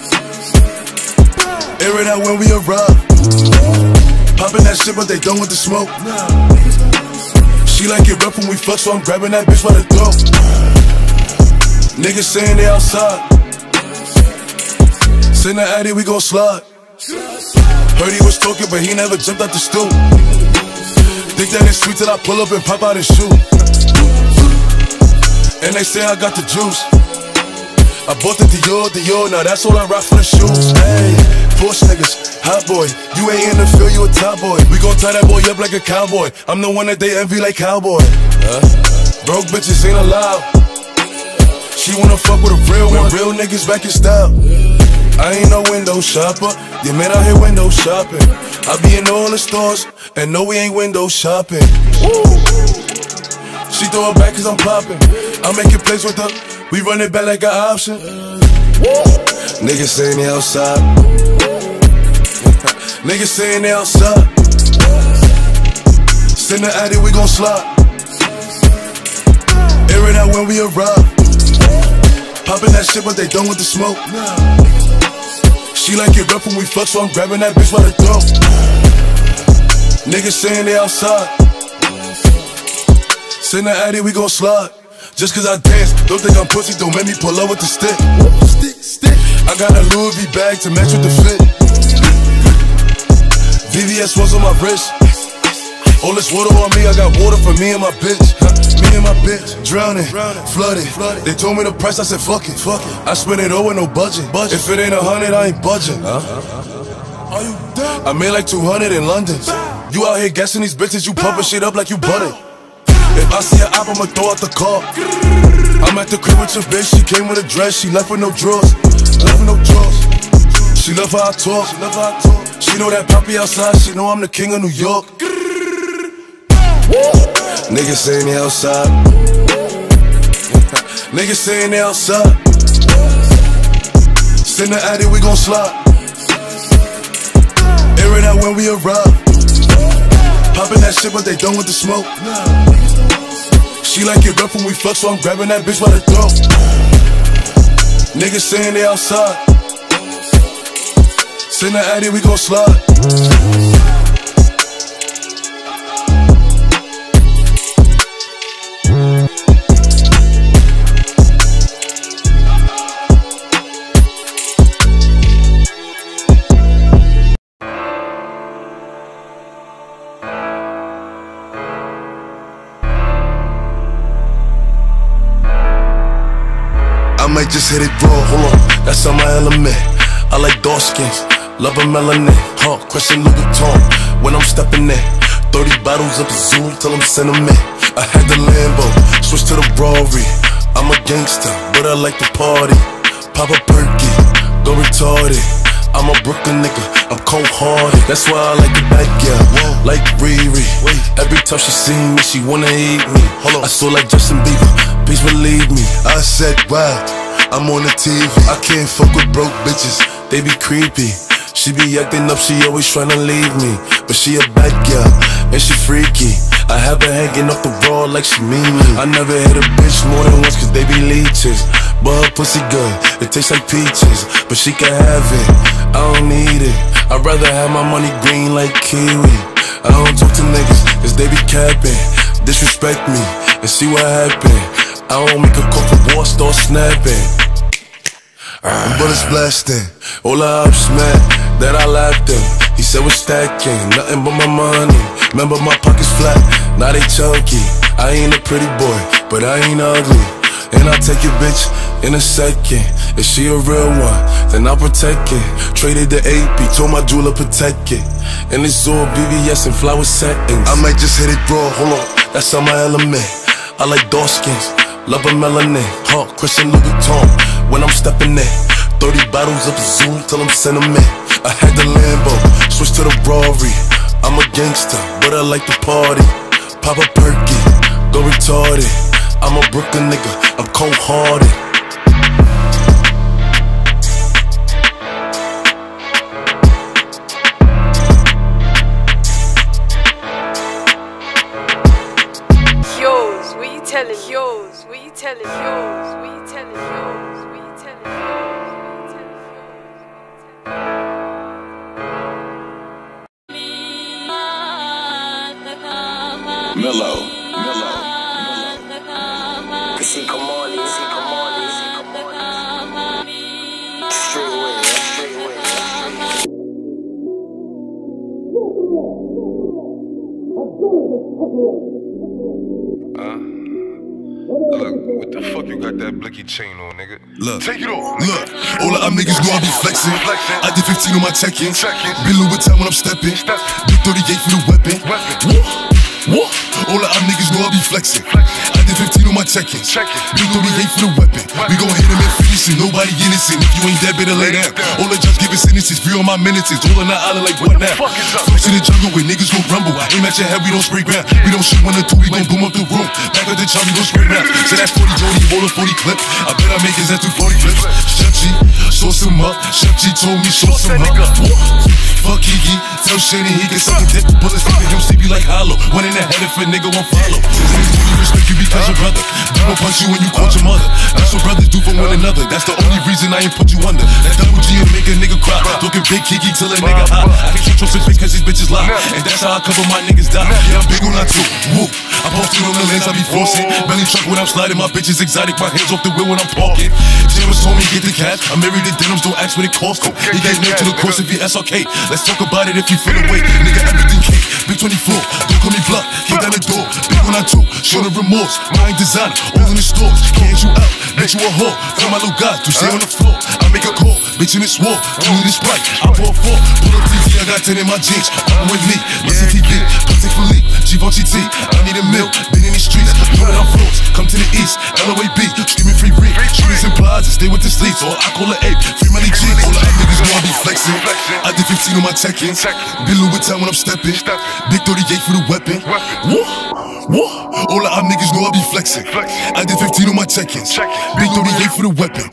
Air it out when we arrive. Poppin' that shit, but they done with the smoke. She like it rough when we fuck, so I'm grabbing that bitch by the throat. Niggas saying they outside. Send the addy, we gon' slide. Heard he was talking, but he never jumped out the stool. Think that it's sweet till I pull up and pop out and shoot. And they say I got the juice. I bought the Dior, Dior, now that's all I rock for the shoes. Hey, Porsche niggas, hot boy, you ain't in the field, you a top boy. We gon' tie that boy up like a cowboy. I'm the one that they envy like cowboy. Huh? Broke bitches ain't allowed. She wanna fuck with a real one, real niggas back in style. I ain't no window shopper, you man out here window shopping. I be in all the stores, and no we ain't window shopping. Woo. She throw it back cause I'm popping. I'm making plays with her, we run it back like an option. Woo. Niggas saying they outside. Niggas saying they outside. Send the addy, we gon' slide. Air it out when we arrive. Poppin' that shit, but they done with the smoke. She like it rough when we fuck, so I'm grabbing that bitch by the throat. Niggas saying they outside. Send the addy, we gon' slide. Just cause I dance, don't think I'm pussy, don't make me pull up with the stick. Stick, stick. I got a Louis V bag to match with the fit. V V S was on my wrist. All this water on me, I got water for me and my bitch. Me and my bitch, drowning, flooded. They told me the price, I said fuck it. Fuck it. I spent it all with no budget. If it ain't a hundred, I ain't budging. Huh? Are you dumb? I made like two hundred in London. You out here guessing these bitches, you pumping shit up like you butted. If I see an app, I'ma throw out the car. I'm at the crib with your bitch, she came with a dress, she left with no drawers. Left with no drawers. She love how I talk. She love how I talk. She know that poppy outside, she know I'm the king of New York. Niggas saying they outside. Niggas saying they outside. Send the addy, we gon' slide. Air it out when we arrive. Poppin' that shit, but they done with the smoke. She like it rough when we fuck, so I'm grabbing that bitch by the throat. Niggas saying they outside. Send the addy, we gon' slide. I might just hit it raw, hold on, that's on my element. I like dark skins, love a melanin, huh, question Louis Vuitton, when I'm stepping in. Thirty bottles up the zoo till I'm sentiment. I had the Lambo, switch to the Rory. I'm a gangster, but I like to party. Pop a perky, go retarded. I'm a Brooklyn nigga, I'm cold-hearted. That's why I like it back, yeah, like Riri. Every time she see me, she wanna eat me. I saw like Justin Bieber, please believe me. I said, wow, I'm on the T V. I can't fuck with broke bitches, they be creepy. She be acting up, she always tryna leave me. But she a bad girl, and she freaky. I have her hanging off the wall like she mean me. I never hit a bitch more than once cause they be leeches. But her pussy good, it tastes like peaches. But she can have it, I don't need it. I'd rather have my money green like kiwi. I don't talk to niggas cause they be capping. Disrespect me and see what happen. I don't make a call for war, start snapping. uh, Bullets blasting, all the ups mad that I laughed at. He said we're stacking, nothing but my money. Remember my pockets flat, now they chunky. I ain't a pretty boy, but I ain't ugly. And I'll take your bitch in a second. If she a real one, then I'll protect it. Traded the A P, told my jeweler protect it. And it's all V V S and flower settings. I might just hit it raw, hold on, that's on my element. I like dark skins, love a melanin, huh, question Louis Vuitton, when I'm stepping in. Thirty bottles of the zoo till I'm sentiment. I had the Lambo, switch to the Rory. I'm a gangster, but I like to party. Pop a perky, go retarded. I'm a Brooklyn nigga, I'm cold-hearted. Yours, what you telling? Yours, what you telling? Yours, what you telling? Yours, what you telling? Mellow. See, come on, see, come on, see, come on. Straight away, straight away. Uh, look, what the fuck you got that blicky chain on, nigga? Look, take it off. Look, all of them niggas know I be flexing. I did fifteen on my check-in. Been Louis Vuitton when I'm stepping. Big thirty-eight for the weapon. What? All of them niggas know I be flexing. I did fifteen on my check-in. Big thirty-eight for the weapon. We gon' hit him and finish it. Nobody innocent. If you ain't dead, better lay down. All the judge giving sentences, free on my minutes. All in the island like what now? Flex in the jungle where niggas gon' rumble. Aim at your head, we don't spray ground. We don't shoot one or two, we gon' boom up the room. Back at the chop, we gon' spray round. So that's forty Jody, roll a forty clip. I bet I make his ass do forty clips. Chef G, sauce him up. Chef G told me sauce him up. Fuck Kiki, tell Shannon he can suck a dick. Bullets leaving him sleepy like hollow. One in the head if a nigga won't follow. Niggas only respect you because your brother. They gon' punch you when you caught your mother. That's what brothers do for one another. That's the only reason I ain't put you under. That double G and make a nigga cry. Talking big Kiki till a nigga hot. I can shoot your bitch cause these bitches lie. And that's how I cover my niggas die. Yeah, I'm big on that too. Woo. I posted on the lens, I be forcing. Belly truck when I'm sliding, my bitches exotic. My hands off the wheel when I'm parking. James told me get the cash. I'm married to denims, don't ask what it cost him. He gave name to the course if you S R K. Let's talk about it if you feel away. Nigga, everything cake. Big twenty-four, don't call me bluff. Kick down the door. Big on that too. Show the remorse. Mind designer, all in the stores. Can't you out? Bet you a whore. Feel my little guy, to stay on the floor. I make a call. Bitch in this war. Give me this Sprite. I pour four. Pull up T V, I got ten in my jeans. Come with me. Listen T V. Contact Philippe. Givenchy T. I need a milk. Been in these streets. Put it on floors. Come to the east. L O A B. Screaming free Rick. Shooters in plazas. Stay with the sleeps. Or I call it ape. Free money G. All the niggas know I be flexing. I did fifteen on my check-in. Been Louis Vuitton when I'm stepping. Big thirty-eight for the weapon. What? What? All of them niggas know I be flexing. I did fifteen on my check-ins. Big thirty-eight for the weapon.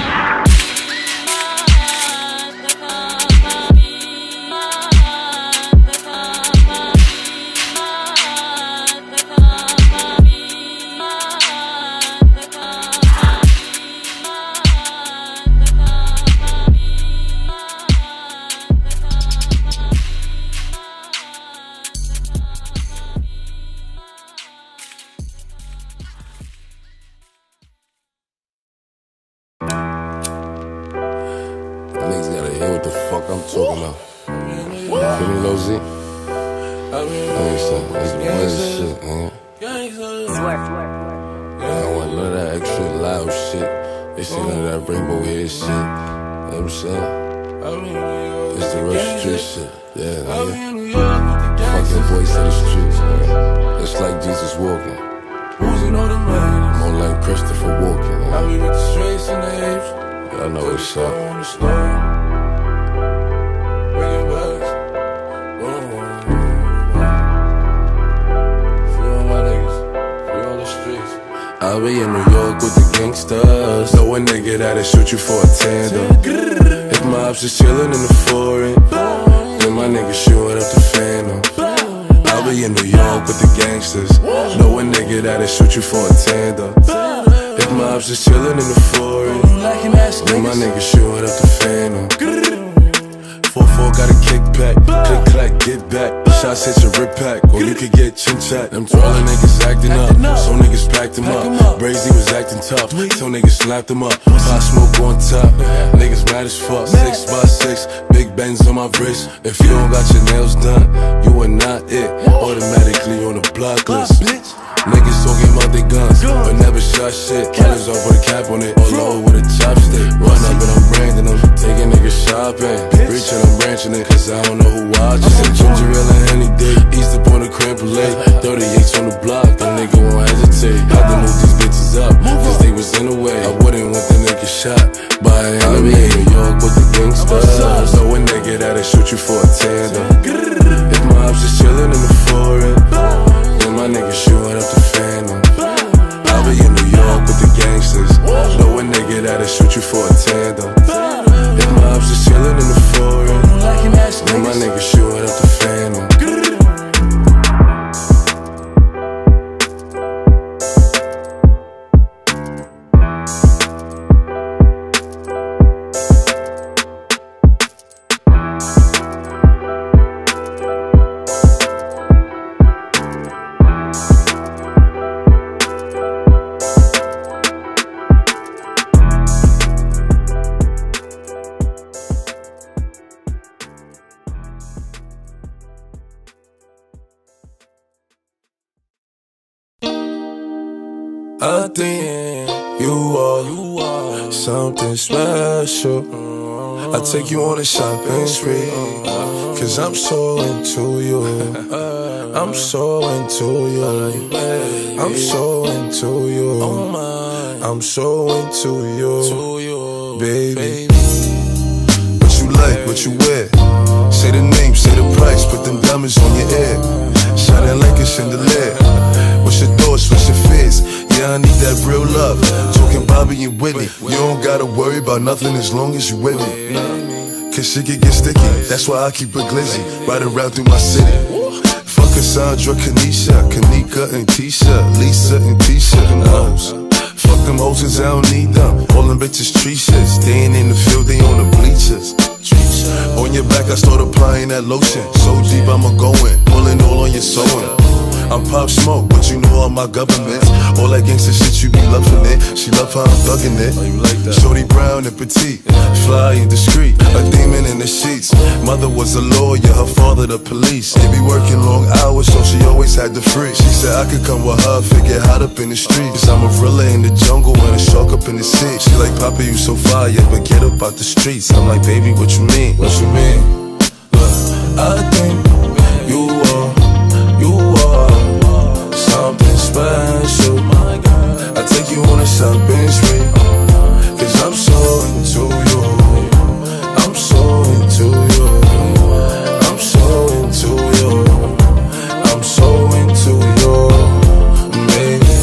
I'll be in New York with the gangsters. Know a nigga that'll shoot you for a tandem. If my ops is chillin' in the foreign, then my nigga shootin' up the phantom. I'll be in New York with the gangsters. Know a nigga that'll shoot you for a tandem. If my ops is chillin' in the foreign, then my nigga shootin' up the phantom. four four got a kickback, click clack, get back. Shots hit your rip pack, or you could get chin chat. Them twirling niggas acting up, so niggas packed him up. Brazy was acting tough, so niggas slapped him up. Pop smoke on top, niggas mad as fuck. Six by six, big bangs on my wrist. If you don't got your nails done, you are not it. Automatically on the block list. Niggas talking about their guns, but never shot shit. Killers off with a cap on it, all over with a chopstick. Run up and I'm branding them, taking niggas shopping. Preaching, I'm branching it, cause I don't know who watches. Said ginger ale and any day, east up on the creme brulee. thirty-eights on the block, the nigga won't hesitate. Had to move these bitches up, cause they was in the way. I wouldn't want the nigga shot by an enemy. In New York with the gangsters. Know a nigga that'll shoot you for a tandem. If my ops is chillin' in the foreign, then my nigga shootin' up the phantom. I'll be in New York with the gangsters. Know a nigga that'll shoot you for a tandem. If my ops is chillin' in the foreign, then my nigga shootin' up the phantom. I think you are, you are something special. I take you on a shopping spree, cause I'm so into you. I'm so into you. I'm so into you. I'm so into you, baby. What you like, what you wear? Say the name, say the price, put them diamonds on your ear. Shining like a chandelier. What's your thoughts, what's your fears? Yeah, I need that real love. Talking Bobby and Whitney. You don't gotta worry about nothing as long as you with me. Cause shit can get sticky, that's why I keep a glizzy. Riding around through my city. Fuck Cassandra, Kanisha, Kanika and Tisha, Lisa and Tisha and hoes. Fuck them hoes cause I don't need them. All them bitches treacherous. They ain't in the field, they on the bleachers. On your back I start applying that lotion. So deep I'ma go in, pulling all on your sewing. I'm Pop Smoke, but you know all my governments. All that gangsta shit, you be loving it. She love how I'm thugging it. Oh, you like that? Shorty brown and petite, fly and discreet, a demon in the sheets. Mother was a lawyer, her father the police. They be working long hours, so she always had the free. She said I could come with her, figure hot up in the streets. I'm a gorilla in the jungle and a shark up in the sea. She like, Papa, you so fire, but get up out the streets. I'm like, baby, what you mean? What you mean? Look, I think you are, you are something special. I take you on a shopping spree, cause I'm so into you. I'm so into you. I'm so into you. I'm so into you, baby.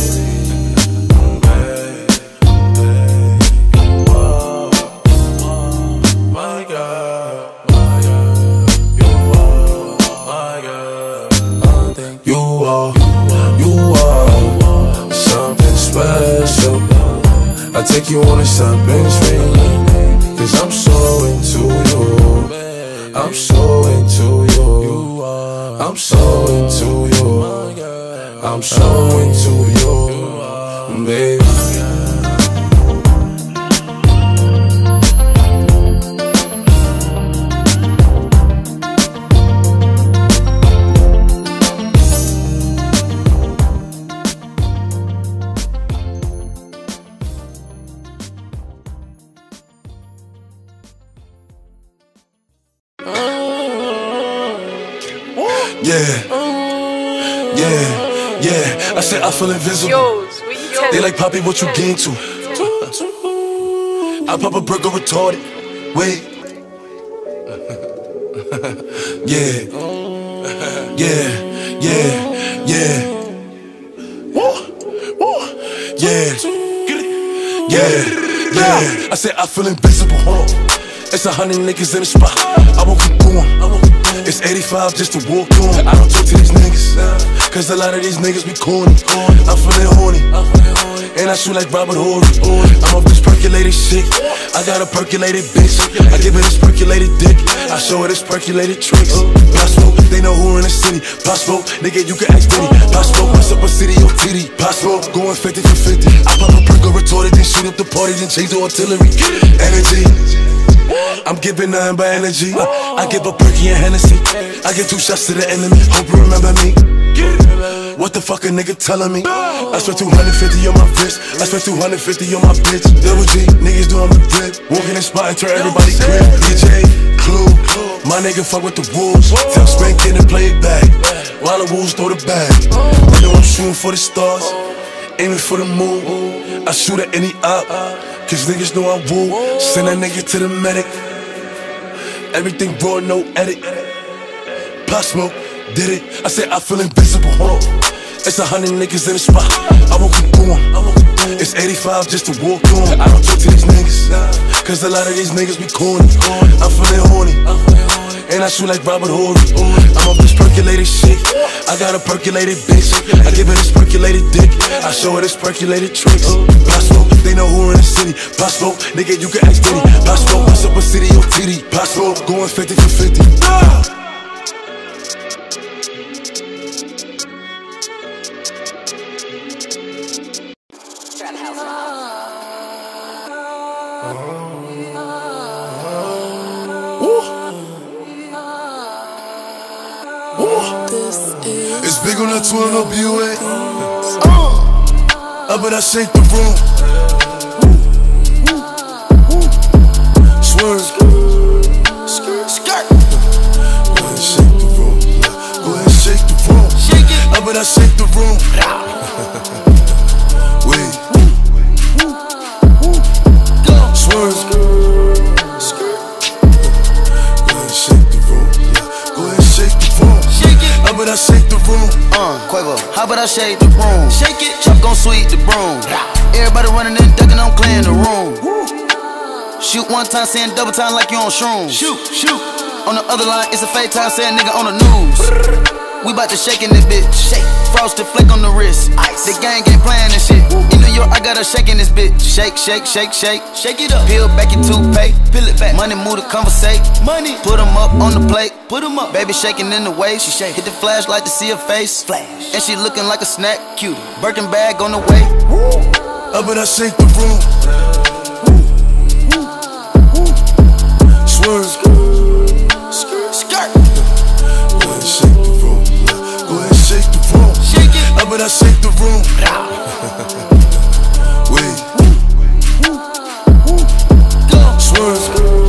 My God, my God, you are, my God. You are, you are something special. I take you on a shopping spree, cause I'm so into you. I'm so into you. I'm so into you. I'm so into you, baby. Yeah, yeah, yeah. I said I feel invisible. They like, Poppy, what you gain to? I pop a burger retarded. Wait. Yeah, yeah, yeah, yeah. Yeah, yeah, yeah. I said I feel invisible. Hold on. It's a hundred niggas in the spot. I won't keep going. It's eighty-five just to walk on. I don't talk to these niggas, cause a lot of these niggas be corny. I'm feeling horny, and I shoot like Robert Horry. I'm off this percolated shit. I got a percolated bitch. I give her this percolated dick. I show her this percolated tricks. Possible, they know who in the city. Possible, nigga, you can ask Diddy. Possible, what's up a city or T D? Possible, going fifty for fifty. I pop a perk or retarded, then shoot up the party, then change the artillery. Energy, I'm giving nothing but energy. I give a perky and Hennessy. I give two shots to the enemy. Hope you remember me. What the fuck a nigga telling me? I spent two hundred fifty on my wrist. I spent two hundred fifty on my bitch. Double G, niggas doing the grip. Walking in spot and turn everybody grip. D J, Clue, my nigga fuck with the wolves. Tell Spank in and play it back, while the wolves throw the bag. You know I'm shooting for the stars, aiming for the moon. I shoot at any op, cause niggas know I woo. Send that nigga to the medic. Everything raw, no edit. Pop Smoke, did it. I said I feel invisible. Hold on. It's a hundred niggas in the spot. I won't keep going. It's eighty-five just to walk on. I don't talk to these niggas, cause a lot of these niggas be corny. I'm feeling horny, and I shoot like Robert Horry. I'm off this percolated shit. I got a percolated bitch. I give her this percolated dick. I show her this percolated tricks. Possible, they know who in the city. Possible, nigga, you can ask Diddy. Possible, what's up a city or T D? Possible, going fifty for fifty. It's big on the twin up you uh, I bet I shake the room. Swerve. Skirt. Go ahead and shake the room. Go ahead and shake the room. Shake it. I bet I shake the room. Wait. Swerve. Go ahead and shake the room. Go ahead and shake the room. Shake it. I bet I shake the room. Uh, Quavo, how about I shake the room? Shake it. Chop gon' sweep the broom. Everybody running and ducking, I'm clearing the room. Shoot one time, saying double time like you on shrooms. Shoot, shoot. On the other line, it's a fake time, saying nigga on the news. We bout to shake in this bitch. Shake. Frosted flake on the wrist. Ice. The gang ain't playing this shit. In New York, I got her shaking this bitch. Shake, shake, shake, shake. Shake it up. Peel back your toothpaste. Peel it back. Money move to conversate. Money. Put them up on the plate. Put them up. Baby shaking in the waist. She shake. Hit the flashlight to see her face. Flash. And she looking like a snack. Cute. Birkin bag on the way. I bet I shake the room. Swerve. Skirt. Go ahead and shake the room. Go ahead and shake the room. Shake it. I bet I shake the room. Wait. Swerve.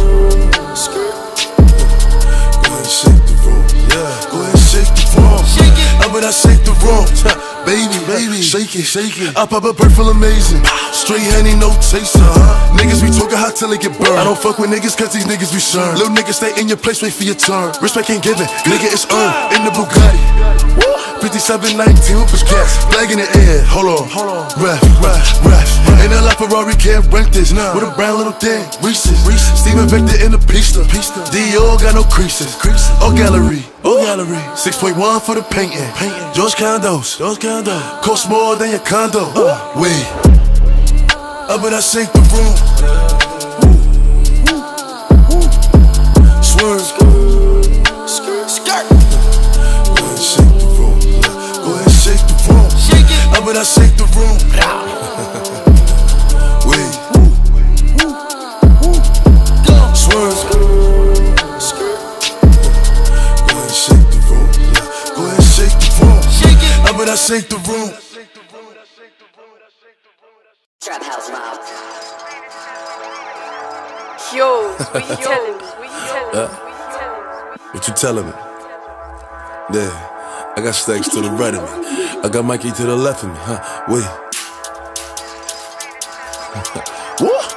Go ahead and shake the room. Yeah. Go ahead and shake the room. Shake it. I bet I shake the room. Baby, baby, shake it, shake it. I pop a bird feel amazing. Straight honey, no chaser. Uh-huh. Niggas be talking hot till they get burned. I don't fuck with niggas cause these niggas be shern. Little niggas stay in your place, wait for your turn. Respect ain't given, nigga it's earned. In the Bugatti fifty-seven nineteen with push cats. Flag in the air, hold on, hold on. Ref, ref, ref. Ain't a lot Ferrari can't rent this. Nah. With a brown little thing, Reese's. Reese's. Steven Victor in the pista. Pista. Dior got no creases. Creases. Oh gallery, oh gallery. six point one for the painting. Painting. George Condos, George Condos. Cost more than your condo. Uh. Wait. I bet I shake the room. Swerve. Skirt. Go ahead and shake the room. Go ahead and shake the room. Shake it. I bet I shake the room. Wait. Swerve. Go ahead and shake the room. Go ahead and shake the room. Shake it. I bet I shake the room. Trap House Mob. Yo, what you telling me? What you telling me? Uh, what you telling me? Yeah, I got stacks to the right of me. I got Mikey to the left of me. Huh? Wait. What?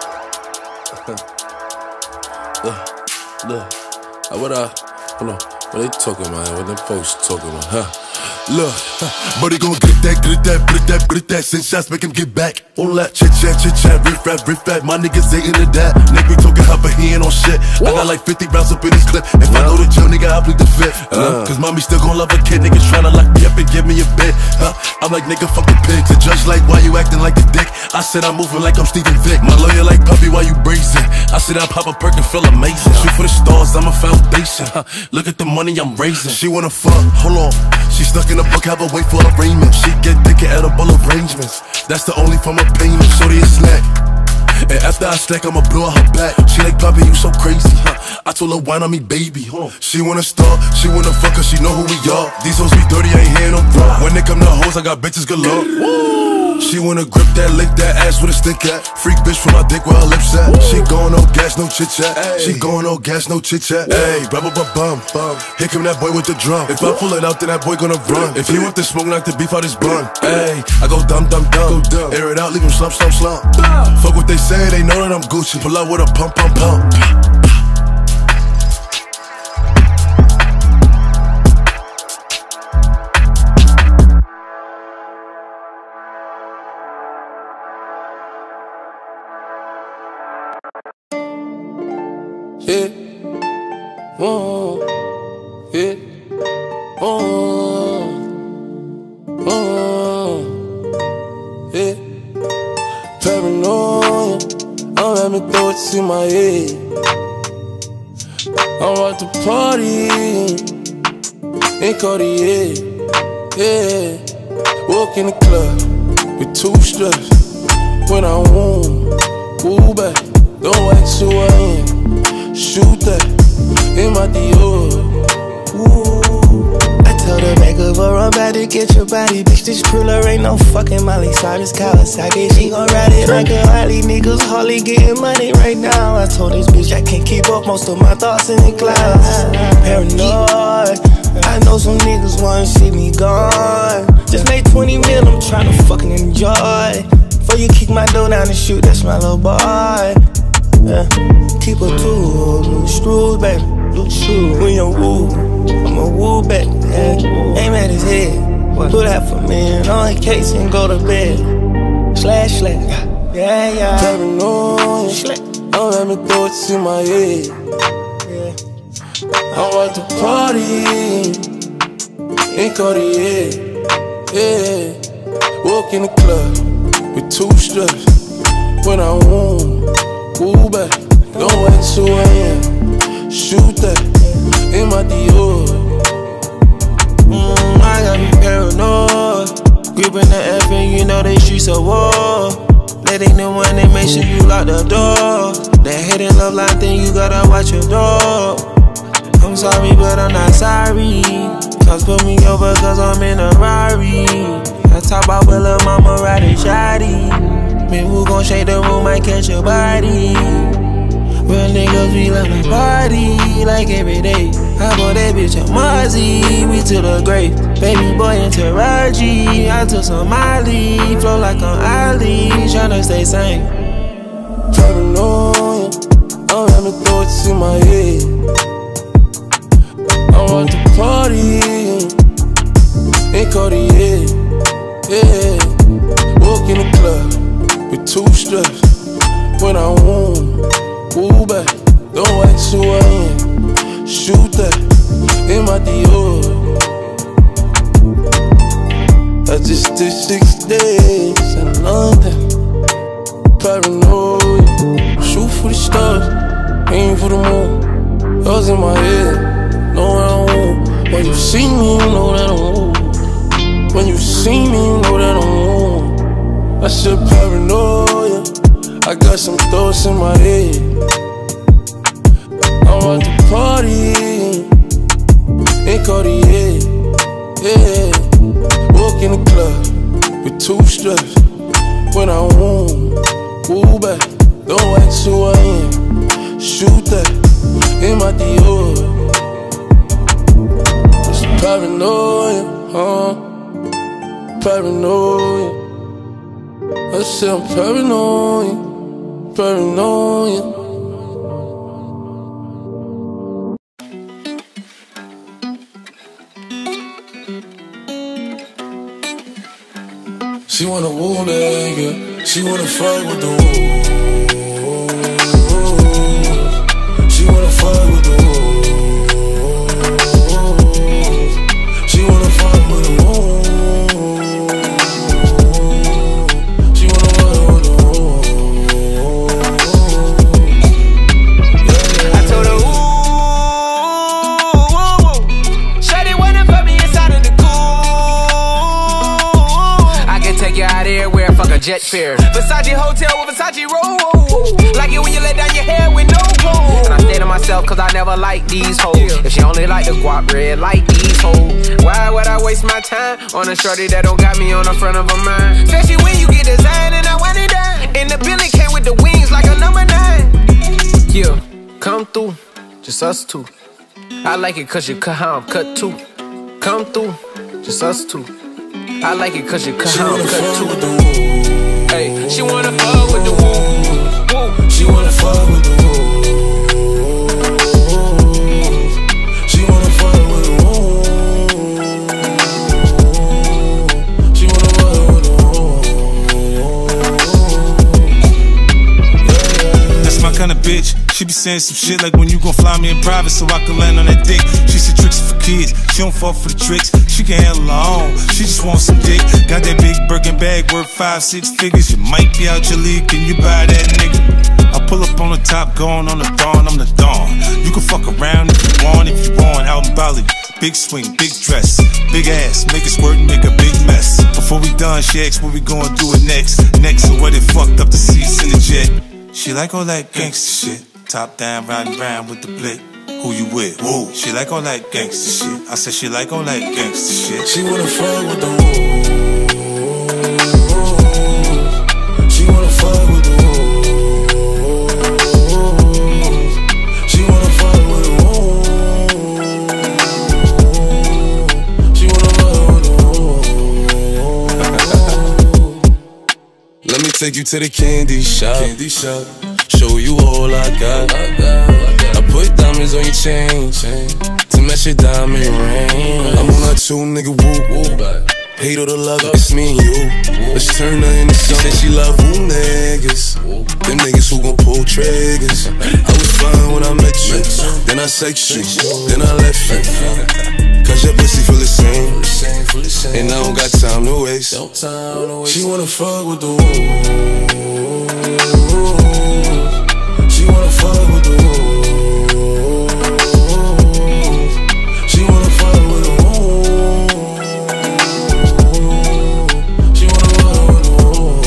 Look, look. What I? Hold on. What they talking about? What them folks talking about? Huh? Look, but he gon' get that, get that, get that, get that. Send shots, make him get back. All that chit chat, chit chat, riff rap, riff rap. My niggas ain't into that. Nigga, we talking hot, but he ain't on shit. I got like fifty rounds up in this clip. If I go to jail, nigga, I plead the fifth. Uh, Cause mommy still gon' love a kid. Niggas tryna lock me up and give me a bit. Huh? I'm like, nigga, fuck the pigs. The judge like, why you acting like a dick? I said I'm moving like I'm Stephen Vick. My lawyer like, puppy, why you brazen? I said I pop a perk and feel amazing. Shoot for the stars, I'm a foundation. Huh? Look at the money I'm raising. She wanna fuck, hold on. She stuck in a book, have a wait for arraignment. She get thick at edible arrangements. That's the only form of payment. Shorty a snack. And after I stack, I'ma blow her back. She like, Poppy, you so crazy, huh? I told her, wine on me, baby, huh? She wanna start, she wanna fuck, cause she know who we are. These hoes be dirty, I ain't hearing them raw. When they come to hoes, I got bitches galore. She wanna grip that, lick that ass with a stick at. Freak bitch from my dick where her lips at. She going no gas, no chit chat. She going no gas, no chit chat. Hey, bum bum bum bum. Here come that boy with the drum. If I pull it out, then that boy gonna run. If he want the smoke, knock the beef out his bun. Hey, I go dumb dumb dumb. Air it out, leave him slump slump slump. Fuck what they say, they know that I'm Gucci. Pull out with a pump pump pump. Yeah, oh, yeah, oh, oh, yeah. Paranoia, I'm having thoughts in my head. I'm at the party in Cartier, yeah. Walk in the club with two straps. When I want, pull back, don't ask who I am. Shoot that in my Dior. Ooh. I told her make up for a bad dick get your body, bitch. This Cruller ain't no fucking Miley Cyrus Kawasaki. She gon' ride it like a Harley. Niggas hardly getting money right now. I told this bitch I can't keep up. Most of my thoughts in the clouds. Paranoid. I know some niggas wanna see me gone. Just made twenty mil, I'm tryna fucking enjoy. Before you kick my door down and shoot, that's my little boy. Yeah. Keep a tool, new screws, baby. New shoes, when you woo, I'ma woo back. Yeah. Aim at his head, put half a million on a case and go to bed. Slash, slash, yeah, yeah. Paranoid, don't let me throw it to my head. Yeah. I'm at the party in Cartier, yeah. Walk in the club with two strips. When I want, woo back. Don't wait two A M Shoot that in my Dior. Mm, I got me paranoid. Gripping the F and you know they streets a war. Letting the one that make sure you lock the door. That hidden love line thing, you gotta watch your door. I'm sorry, but I'm not sorry. Cause put me over cause I'm in a Rari. I talk about with lil' mama riding shoddy. Man, who gon' shake the room, might catch your body. Real niggas, we love to party like every day. I bought that bitch a Mozzie, we to the grave. Baby boy into Raji, I took some Molly. Flow like on Ali, tryna stay sane. Paranoid, don't let me throw it to my head. I'm at the party in Cartier, yeah. Walk in the club with two strips. When I want, woo back. Don't wait two A M Shoot that in my Dior. I just did six days in London. Paranoid, shoot for the stars, aim for the moon. Yours in my head, know what I want. When you see me, you know that I'm on. When you see me, you know that I'm on. I should paranoia. I got some thoughts in my head. I'm at the party in Cartier, yeah. Walk in the club with two strips. When I want, woo back. Don't wait two A M Shoot that in my Dior. It's paranoia, huh? Paranoia. I said I'm paranoid, paranoid. She wanna woo nigga, she wanna fight with the wolves. She wanna fight with the wolves. She wanna fight with the wolves. Jet fare, Versace hotel with Versace roll. Like it when you let down your hair with no clothes. And I stay to myself cause I never like these hoes. If she only like the guap red, like these hoes. Why would I waste my time on a shorty that don't got me on the front of her mind? Especially when you get designed and I want it done. And the Billy came with the wings like a number nine. Yeah, come through, just us two. I like it cause you cut how I'm cut too. Come through, just us two. I like it cause you cut how I'm cut too. Hey, she wanna fuck with the woo. She wanna fuck with the woo. She wanna fuck with the woo. She wanna fuck with the woo. That's my kind of bitch. She be saying some shit like when you gon' fly me in private so I can land on that dick. She said tricks for kids, she don't fall for the tricks. She can handle her own, she just wants some dick. Got that big Birkin bag worth five, six figures. You might be out your league, can you buy that nigga? I pull up on the top, going on the dawn, I'm the dawn. You can fuck around if you want, if you want, out in Bali. Big swing, big dress, big ass, make it squirt and make a big mess. Before we done, she asked what we gonna do it next. Next, so what it fucked up the seats in the jet. She like all that gangsta shit. Top down, riding round with the blick. Who you with? Woo. She like all that gangsta shit. I said she like all that gangsta shit. She wanna fuck with the wolves. She wanna fuck with the wolves. She wanna fuck with the wolves. She wanna fuck with the wolves. Let me take you to the candy shop. Candy shop. Show you all I got. I got. I put diamonds on your chain, chain to match your diamond ring. I'm on that two nigga woo woo. Hate all the love, it's me and you. Let's turn her into something. She love woo niggas. Them niggas who gon' pull triggers. I was fine when I met you. Then I sex you. Then I left you. Cause your pussy feel the same. And I don't got time to waste. She wanna fuck with the wolves. She wanna fuck with the wolves. She wanna fuck with the wolves. She wanna fuck with the wolves.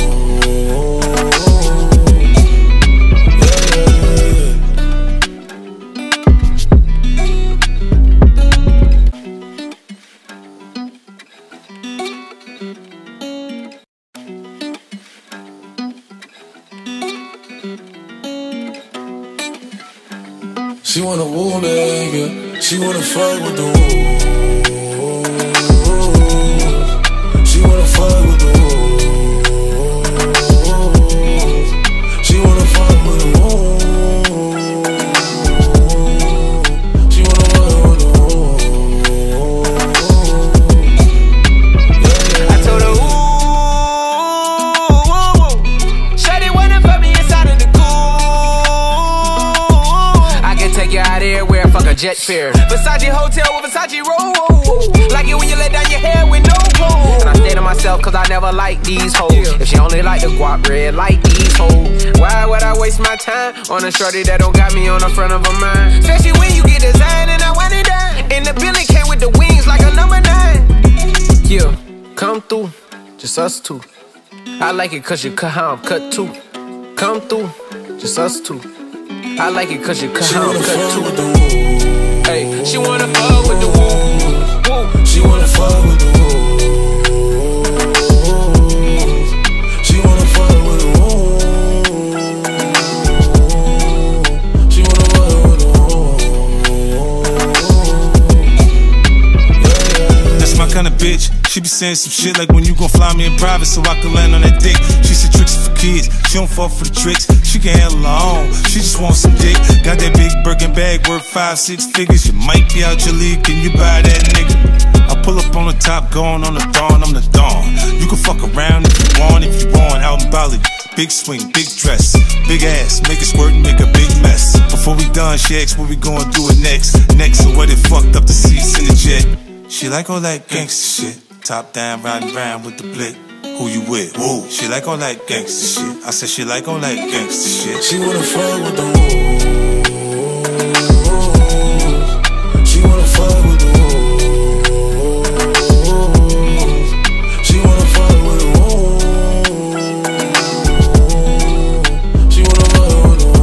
She wanna woo nigga. She wanna fuck with the wolves. She wanna fuck with the wolves. She wanna fuck with the wolves. She wanna fuck with the wolves. I told her, ooh, ooh, ooh. Shawty wanna fuck me inside of the cool. I can take you out everywhere, fuck a jet fare. Versace hotel with Versace roll. Like it when you let down your hair with no clothes. And I stay to myself cause I never like these hoes. If she only like the guap red like these hoes, why would I waste my time on a shorty that don't got me on the front of her mind? Especially when you get designed and I want it done. And the building came with the wings like a number nine. Yeah, come through, just us two. I like it cause you cut how I'm cut too. Come through, just us two. I like it cause you cut how I'm cut too. Hey, she wanna fuck with the woo. She wanna fuck with the wolves. She wanna fuck with the wolves. She wanna fuck with the wolves. That's my kind of bitch. She be saying some shit like when you gon' fly me in private so I can land on that dick. She said tricks for kids. She don't fall for the tricks. She can handle her own. She just wants some dick. Got that big Birkin bag worth five, six figures. You might be out your league. Can you buy that nigga? I pull up on the top, going on the dawn. I'm the dawn. You can fuck around if you want, if you want. Out in Bali, big swing, big dress, big ass, make it squirt and make a big mess. Before we done, she asked what we gonna do it next. Next, so what it fucked up the seats in the jet. She like all that gangsta shit. Top down, riding round with the blick. Who you with? Woo. She like all that gangsta shit. I said she like all that gangsta shit. She wanna fuck with the wolves. She wanna fuck with the wolves. She wanna fuck with the wolves. She wanna fuck with the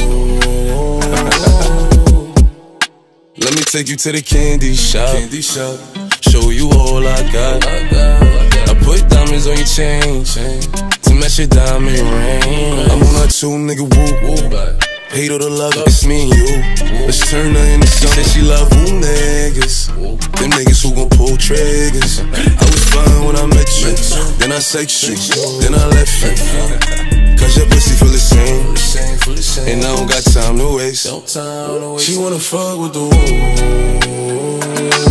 wolves. Let me take you to the candy shop. Candy shop. Show you all I got. I got. I put diamonds on your chain, chain to match your diamond ring. I'm on that two nigga woo woo. Hate all the love, it's me and you. Let's turn her into something. She love woo niggas. Them niggas who gon' pull triggers. I was fine when I met you. Then I sex you. Then I left you. Cause your pussy feel the same. And I don't got time to waste. She wanna fuck with the wolves.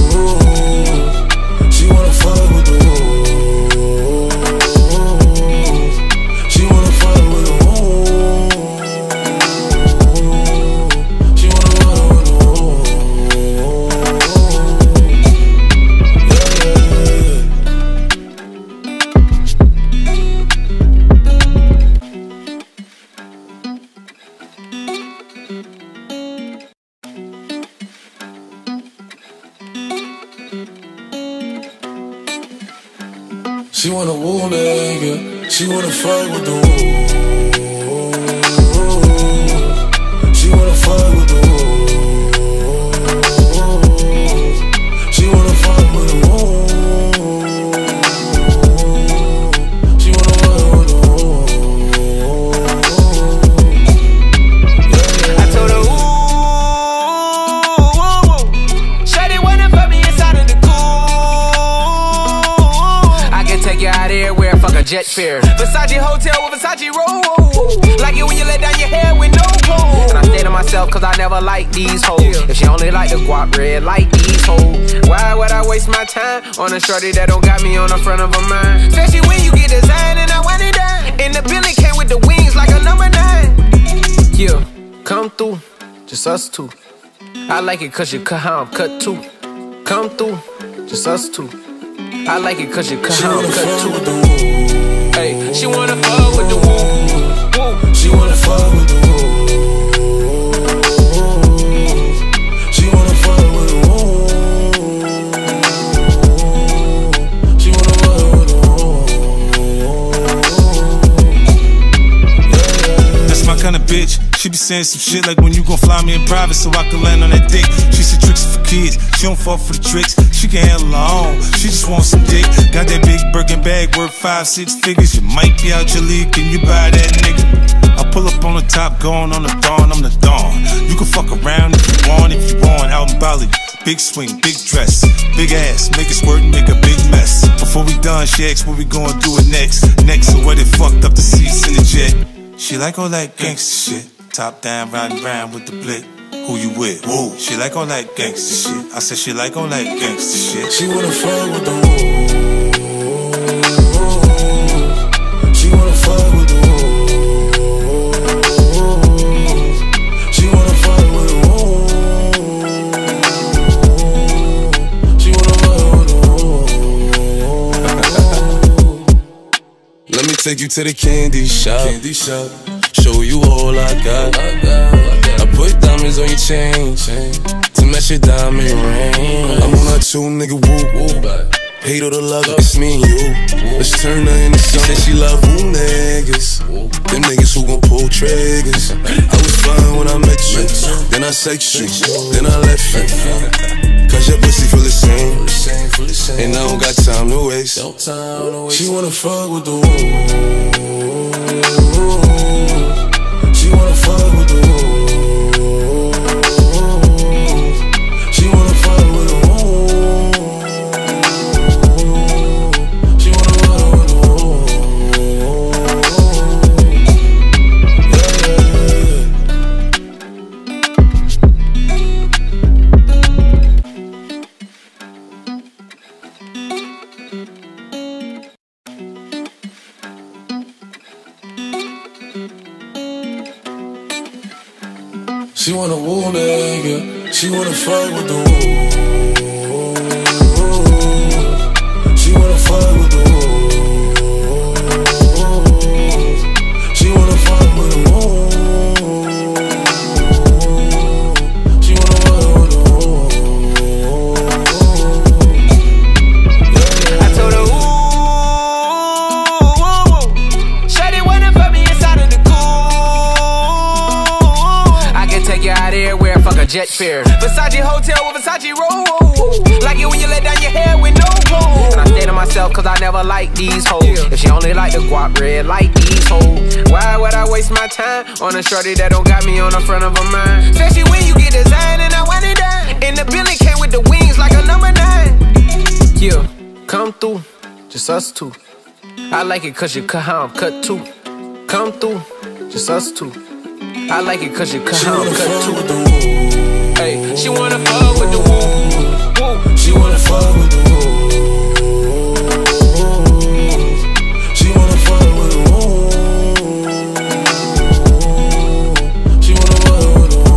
She wanna fuck with the wolves. She wanna fuck with the wolves. She wanna fuck with the wolves. She wanna woo nigga. She wanna fuck with the wolves. She wanna fuck with the wolves. jet fare. Versace hotel with Versace roll. Like it when you let down your hair with no clothes. And I stay to myself cause I never like these hoes. If she only like the guap red, like these hoes. Why would I waste my time on a shorty that don't got me on the front of her mind? Especially when you get designed and I want it done. And the Billy came with the wings like a number nine. Yeah, come through, just us two. I like it cause you cut how I'm cut too. Come through, just us two. I like it cause you cut how I'm cut too. Hey, she wanna fuck with the woo. She wanna fuck with the woo. She wanna fuck with the woo. She wanna fuck with the woo. That's my kind of bitch. She be saying some shit like when you gon' fly me in private so I can land on that dick. She said tricks for kids, she don't fall for the tricks. She can handle her own, she just wants some dick. Got that big Birkin bag worth five, six figures. You might be out your league, can you buy that nigga? I pull up on the top, going on the dawn, I'm the dawn. You can fuck around if you want, if you want. Out in Bali, big swing, big dress, big ass, make it squirt and make a big mess. Before we done, she asked what we gonna do it next. Next, so what it fucked up the seats in the jet. She like all that gangsta shit. Top down, riding round with the blick. Who you with? Woo. She like all that gangsta shit. I said she like all that gangsta shit. She wanna fuck with the woo. She wanna fuck with the woo. She wanna fuck with the woo. She wanna fuck with the woo. Let me take you to the candy shop. Candy shop. Show you all I got. I, got, I, got. I put diamonds on your chain, chain to match your diamond ring. I'm on a two nigga woo woo. Hate all the love, it's me and you. Let's turn her into something. She love who niggas. Them niggas who gon' pull triggers. I was fine when I met you, then I sex you, then I left you. Cause your pussy feel the same, and I don't got time to waste. She wanna fuck with the woo. She wanna fuck with the woo. She wanna fuck with the woo. She wanna fuck with the woo. She wanna woo nigga, she wanna fuck with the woo. She wanna fuck with the woo. She wanna fuck with the woo. She wanna fuck with the woo. I told her ooh, shawty wanna put me inside of the take you out everywhere, fuck a jet fare. Versace hotel with Versace roll. Like it when you let down your hair with no clothes. And I stay to myself cause I never like these hoes. If she only like the guap red, like these hoes. Why would I waste my time on a shorty that don't got me on the front of her mind? Especially when you get designed and I want it done. And the Billy came with the wings like a number nine. Yeah, come through, just us two. I like it cause you cut how I'm cut too. Come through, just us two. I like it cause you cut how I'm cut too. Hey, she wanna fuck with the woo. She wanna fuck with the woo. She wanna fuck with the woo. She wanna fuck with the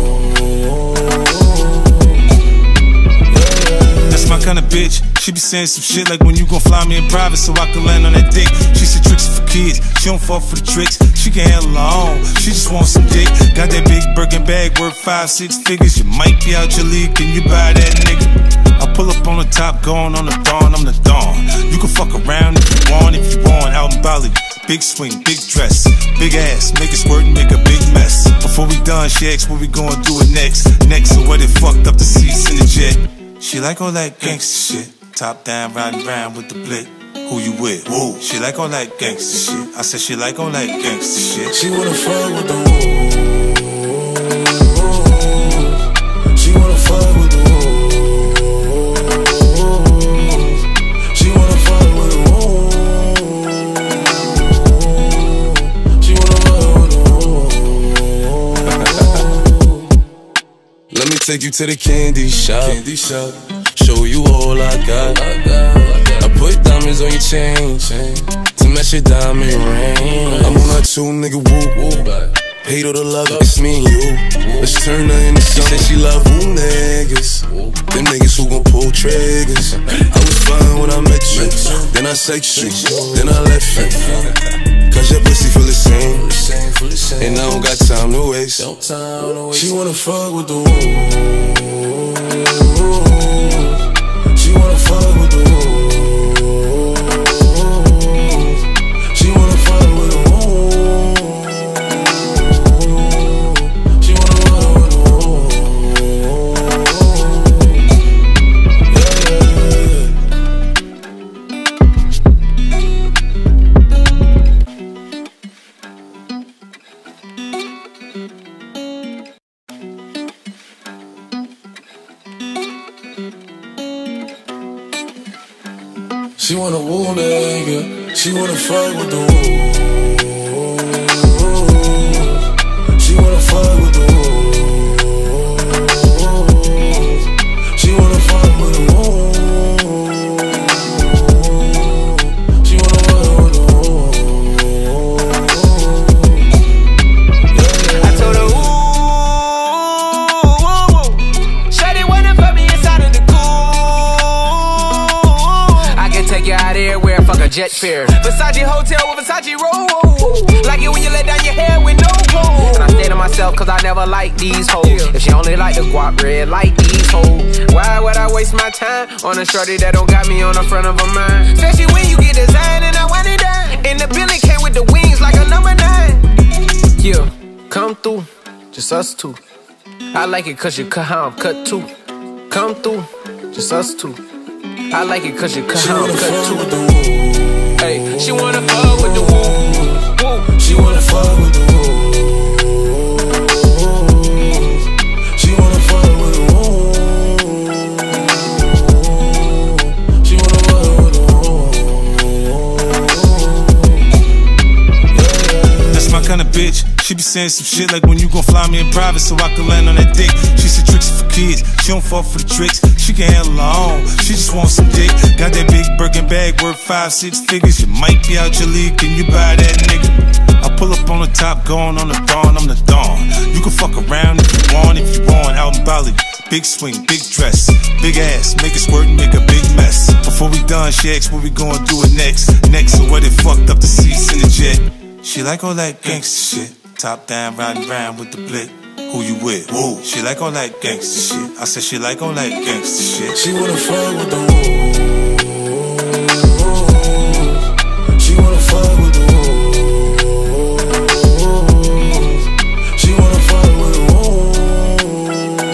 woo. That's my kind of bitch. She be saying some shit like when you gon' fly me in private so I can land on that dick. She said tricks for kids, she don't fall for the tricks. She can handle her own, she just wants some dick. Got that big Birkin bag worth five, six figures. You might be out your league, can you buy that nigga? I pull up on the top, going on the dawn, I'm the dawn. You can fuck around if you want, if you want. Out in Bali, big swing, big dress, big ass, make it squirt and make a big mess. Before we done, she asked what we gonna do it next. Next, so what it fucked up the seats in the jet. She like all that gangsta shit. Top down, riding round with the blick. Who you with? Woo. She like all that gangsta shit. I said she like all that gangsta shit. She wanna fuck with the woo. She wanna fuck with the woo. She wanna fuck with the woo. Let me take you to the candy shop. Candy shop. Show you all I got. I, got, I, got. I put diamonds on your chain, chain to match your diamond ring. I'm on that two nigga woo woo. Hate all the love, it's me and you. Let's turn her into something. She said she love woo niggas. Them niggas who gon' pull triggers. I was fine when I met you. Then I sex you. Then I left you. Cause your pussy feel the same. And I don't got time to waste. She wanna fuck with the woo. She wanna fuck with the woo. She wanna fuck with the woo. She wanna fuck with the woo. Yeah, yeah, yeah. She wanna woo nigga, she wanna fuck with the woo. She wanna fuck with the woo. She wanna fuck with the woo. She wanna fuck with the woo. I told her, ooh, shawty wanna fuck me inside of the take you out everywhere, fuck a jet fare. Versace hotel with Versace roll. Like it when you let down your hair with no clothes. And I stay to myself cause I never like these hoes. If she only like the guap red, like these hoes. Why would I waste my time on a shorty that don't got me on the front of her mind? Especially when you get designed and I want it done. And the building came with the wings like a number nine. Yeah, come through, just us two. I like it cause you cut how I'm cut too. Come through, just us two. I like it cause you cut how I'm cut too. Hey, she wanna fuck with the woo. She wanna fuck with the woo. She wanna fuck with the woo. She wanna fuck with the woo. That's my kind of bitch. She be saying some shit like when you gon' fly me in private so I can land on that dick. She said tricks for kids, she don't fall for the tricks. She can handle her own, she just wants some dick. Got that big Birkin bag worth five, six figures. You might be out your league, can you buy that nigga? I pull up on the top, going on the dawn, I'm the dawn. You can fuck around if you want, if you want. Out in Bali, big swing, big dress, big ass, make it squirt and make a big mess. Before we done, she asked what we gon' do it next. Next, so what it fucked up the seats in the jet. She like all that gangsta shit. Top down, riding round with the blick. Who you with? Woo. She like all that gangsta shit. I said she like all that gangsta shit. She wanna fuck with the woo. She wanna fuck with the woo. She wanna fuck with the woo.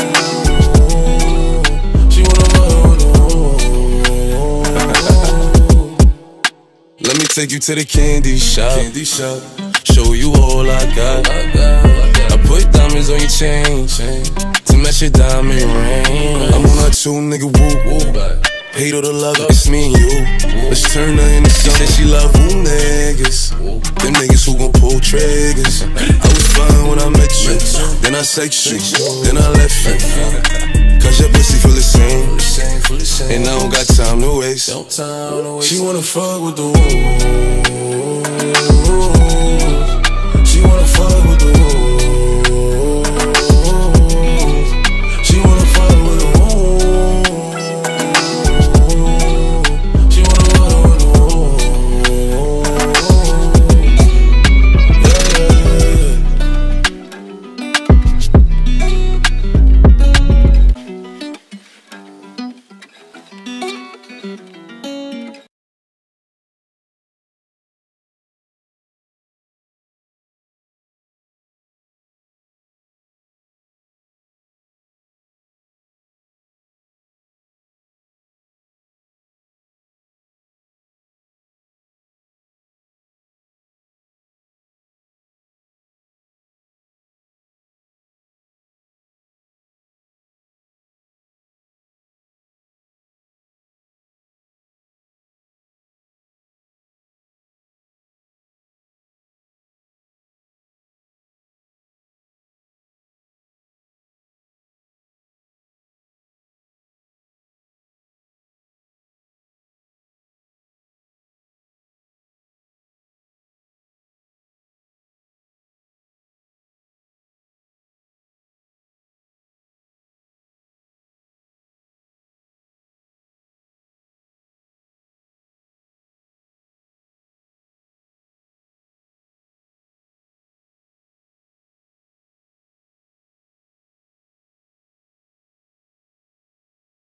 She wanna fuck with the woo. Let me take you to the candy shop. Candy shop. Show you all I got. I, got, I, got. I put diamonds on your chain, chain to match your diamond ring. I'm on that two nigga woo woo. Hate all the love, it's me and you. Let's turn her into something. She said she love woo niggas. Them niggas who gon' pull triggers. I was fine when I met you. Then I sex you. Then I left you. Cause your pussy feel the same. And I don't got time to waste. She wanna fuck with the woo.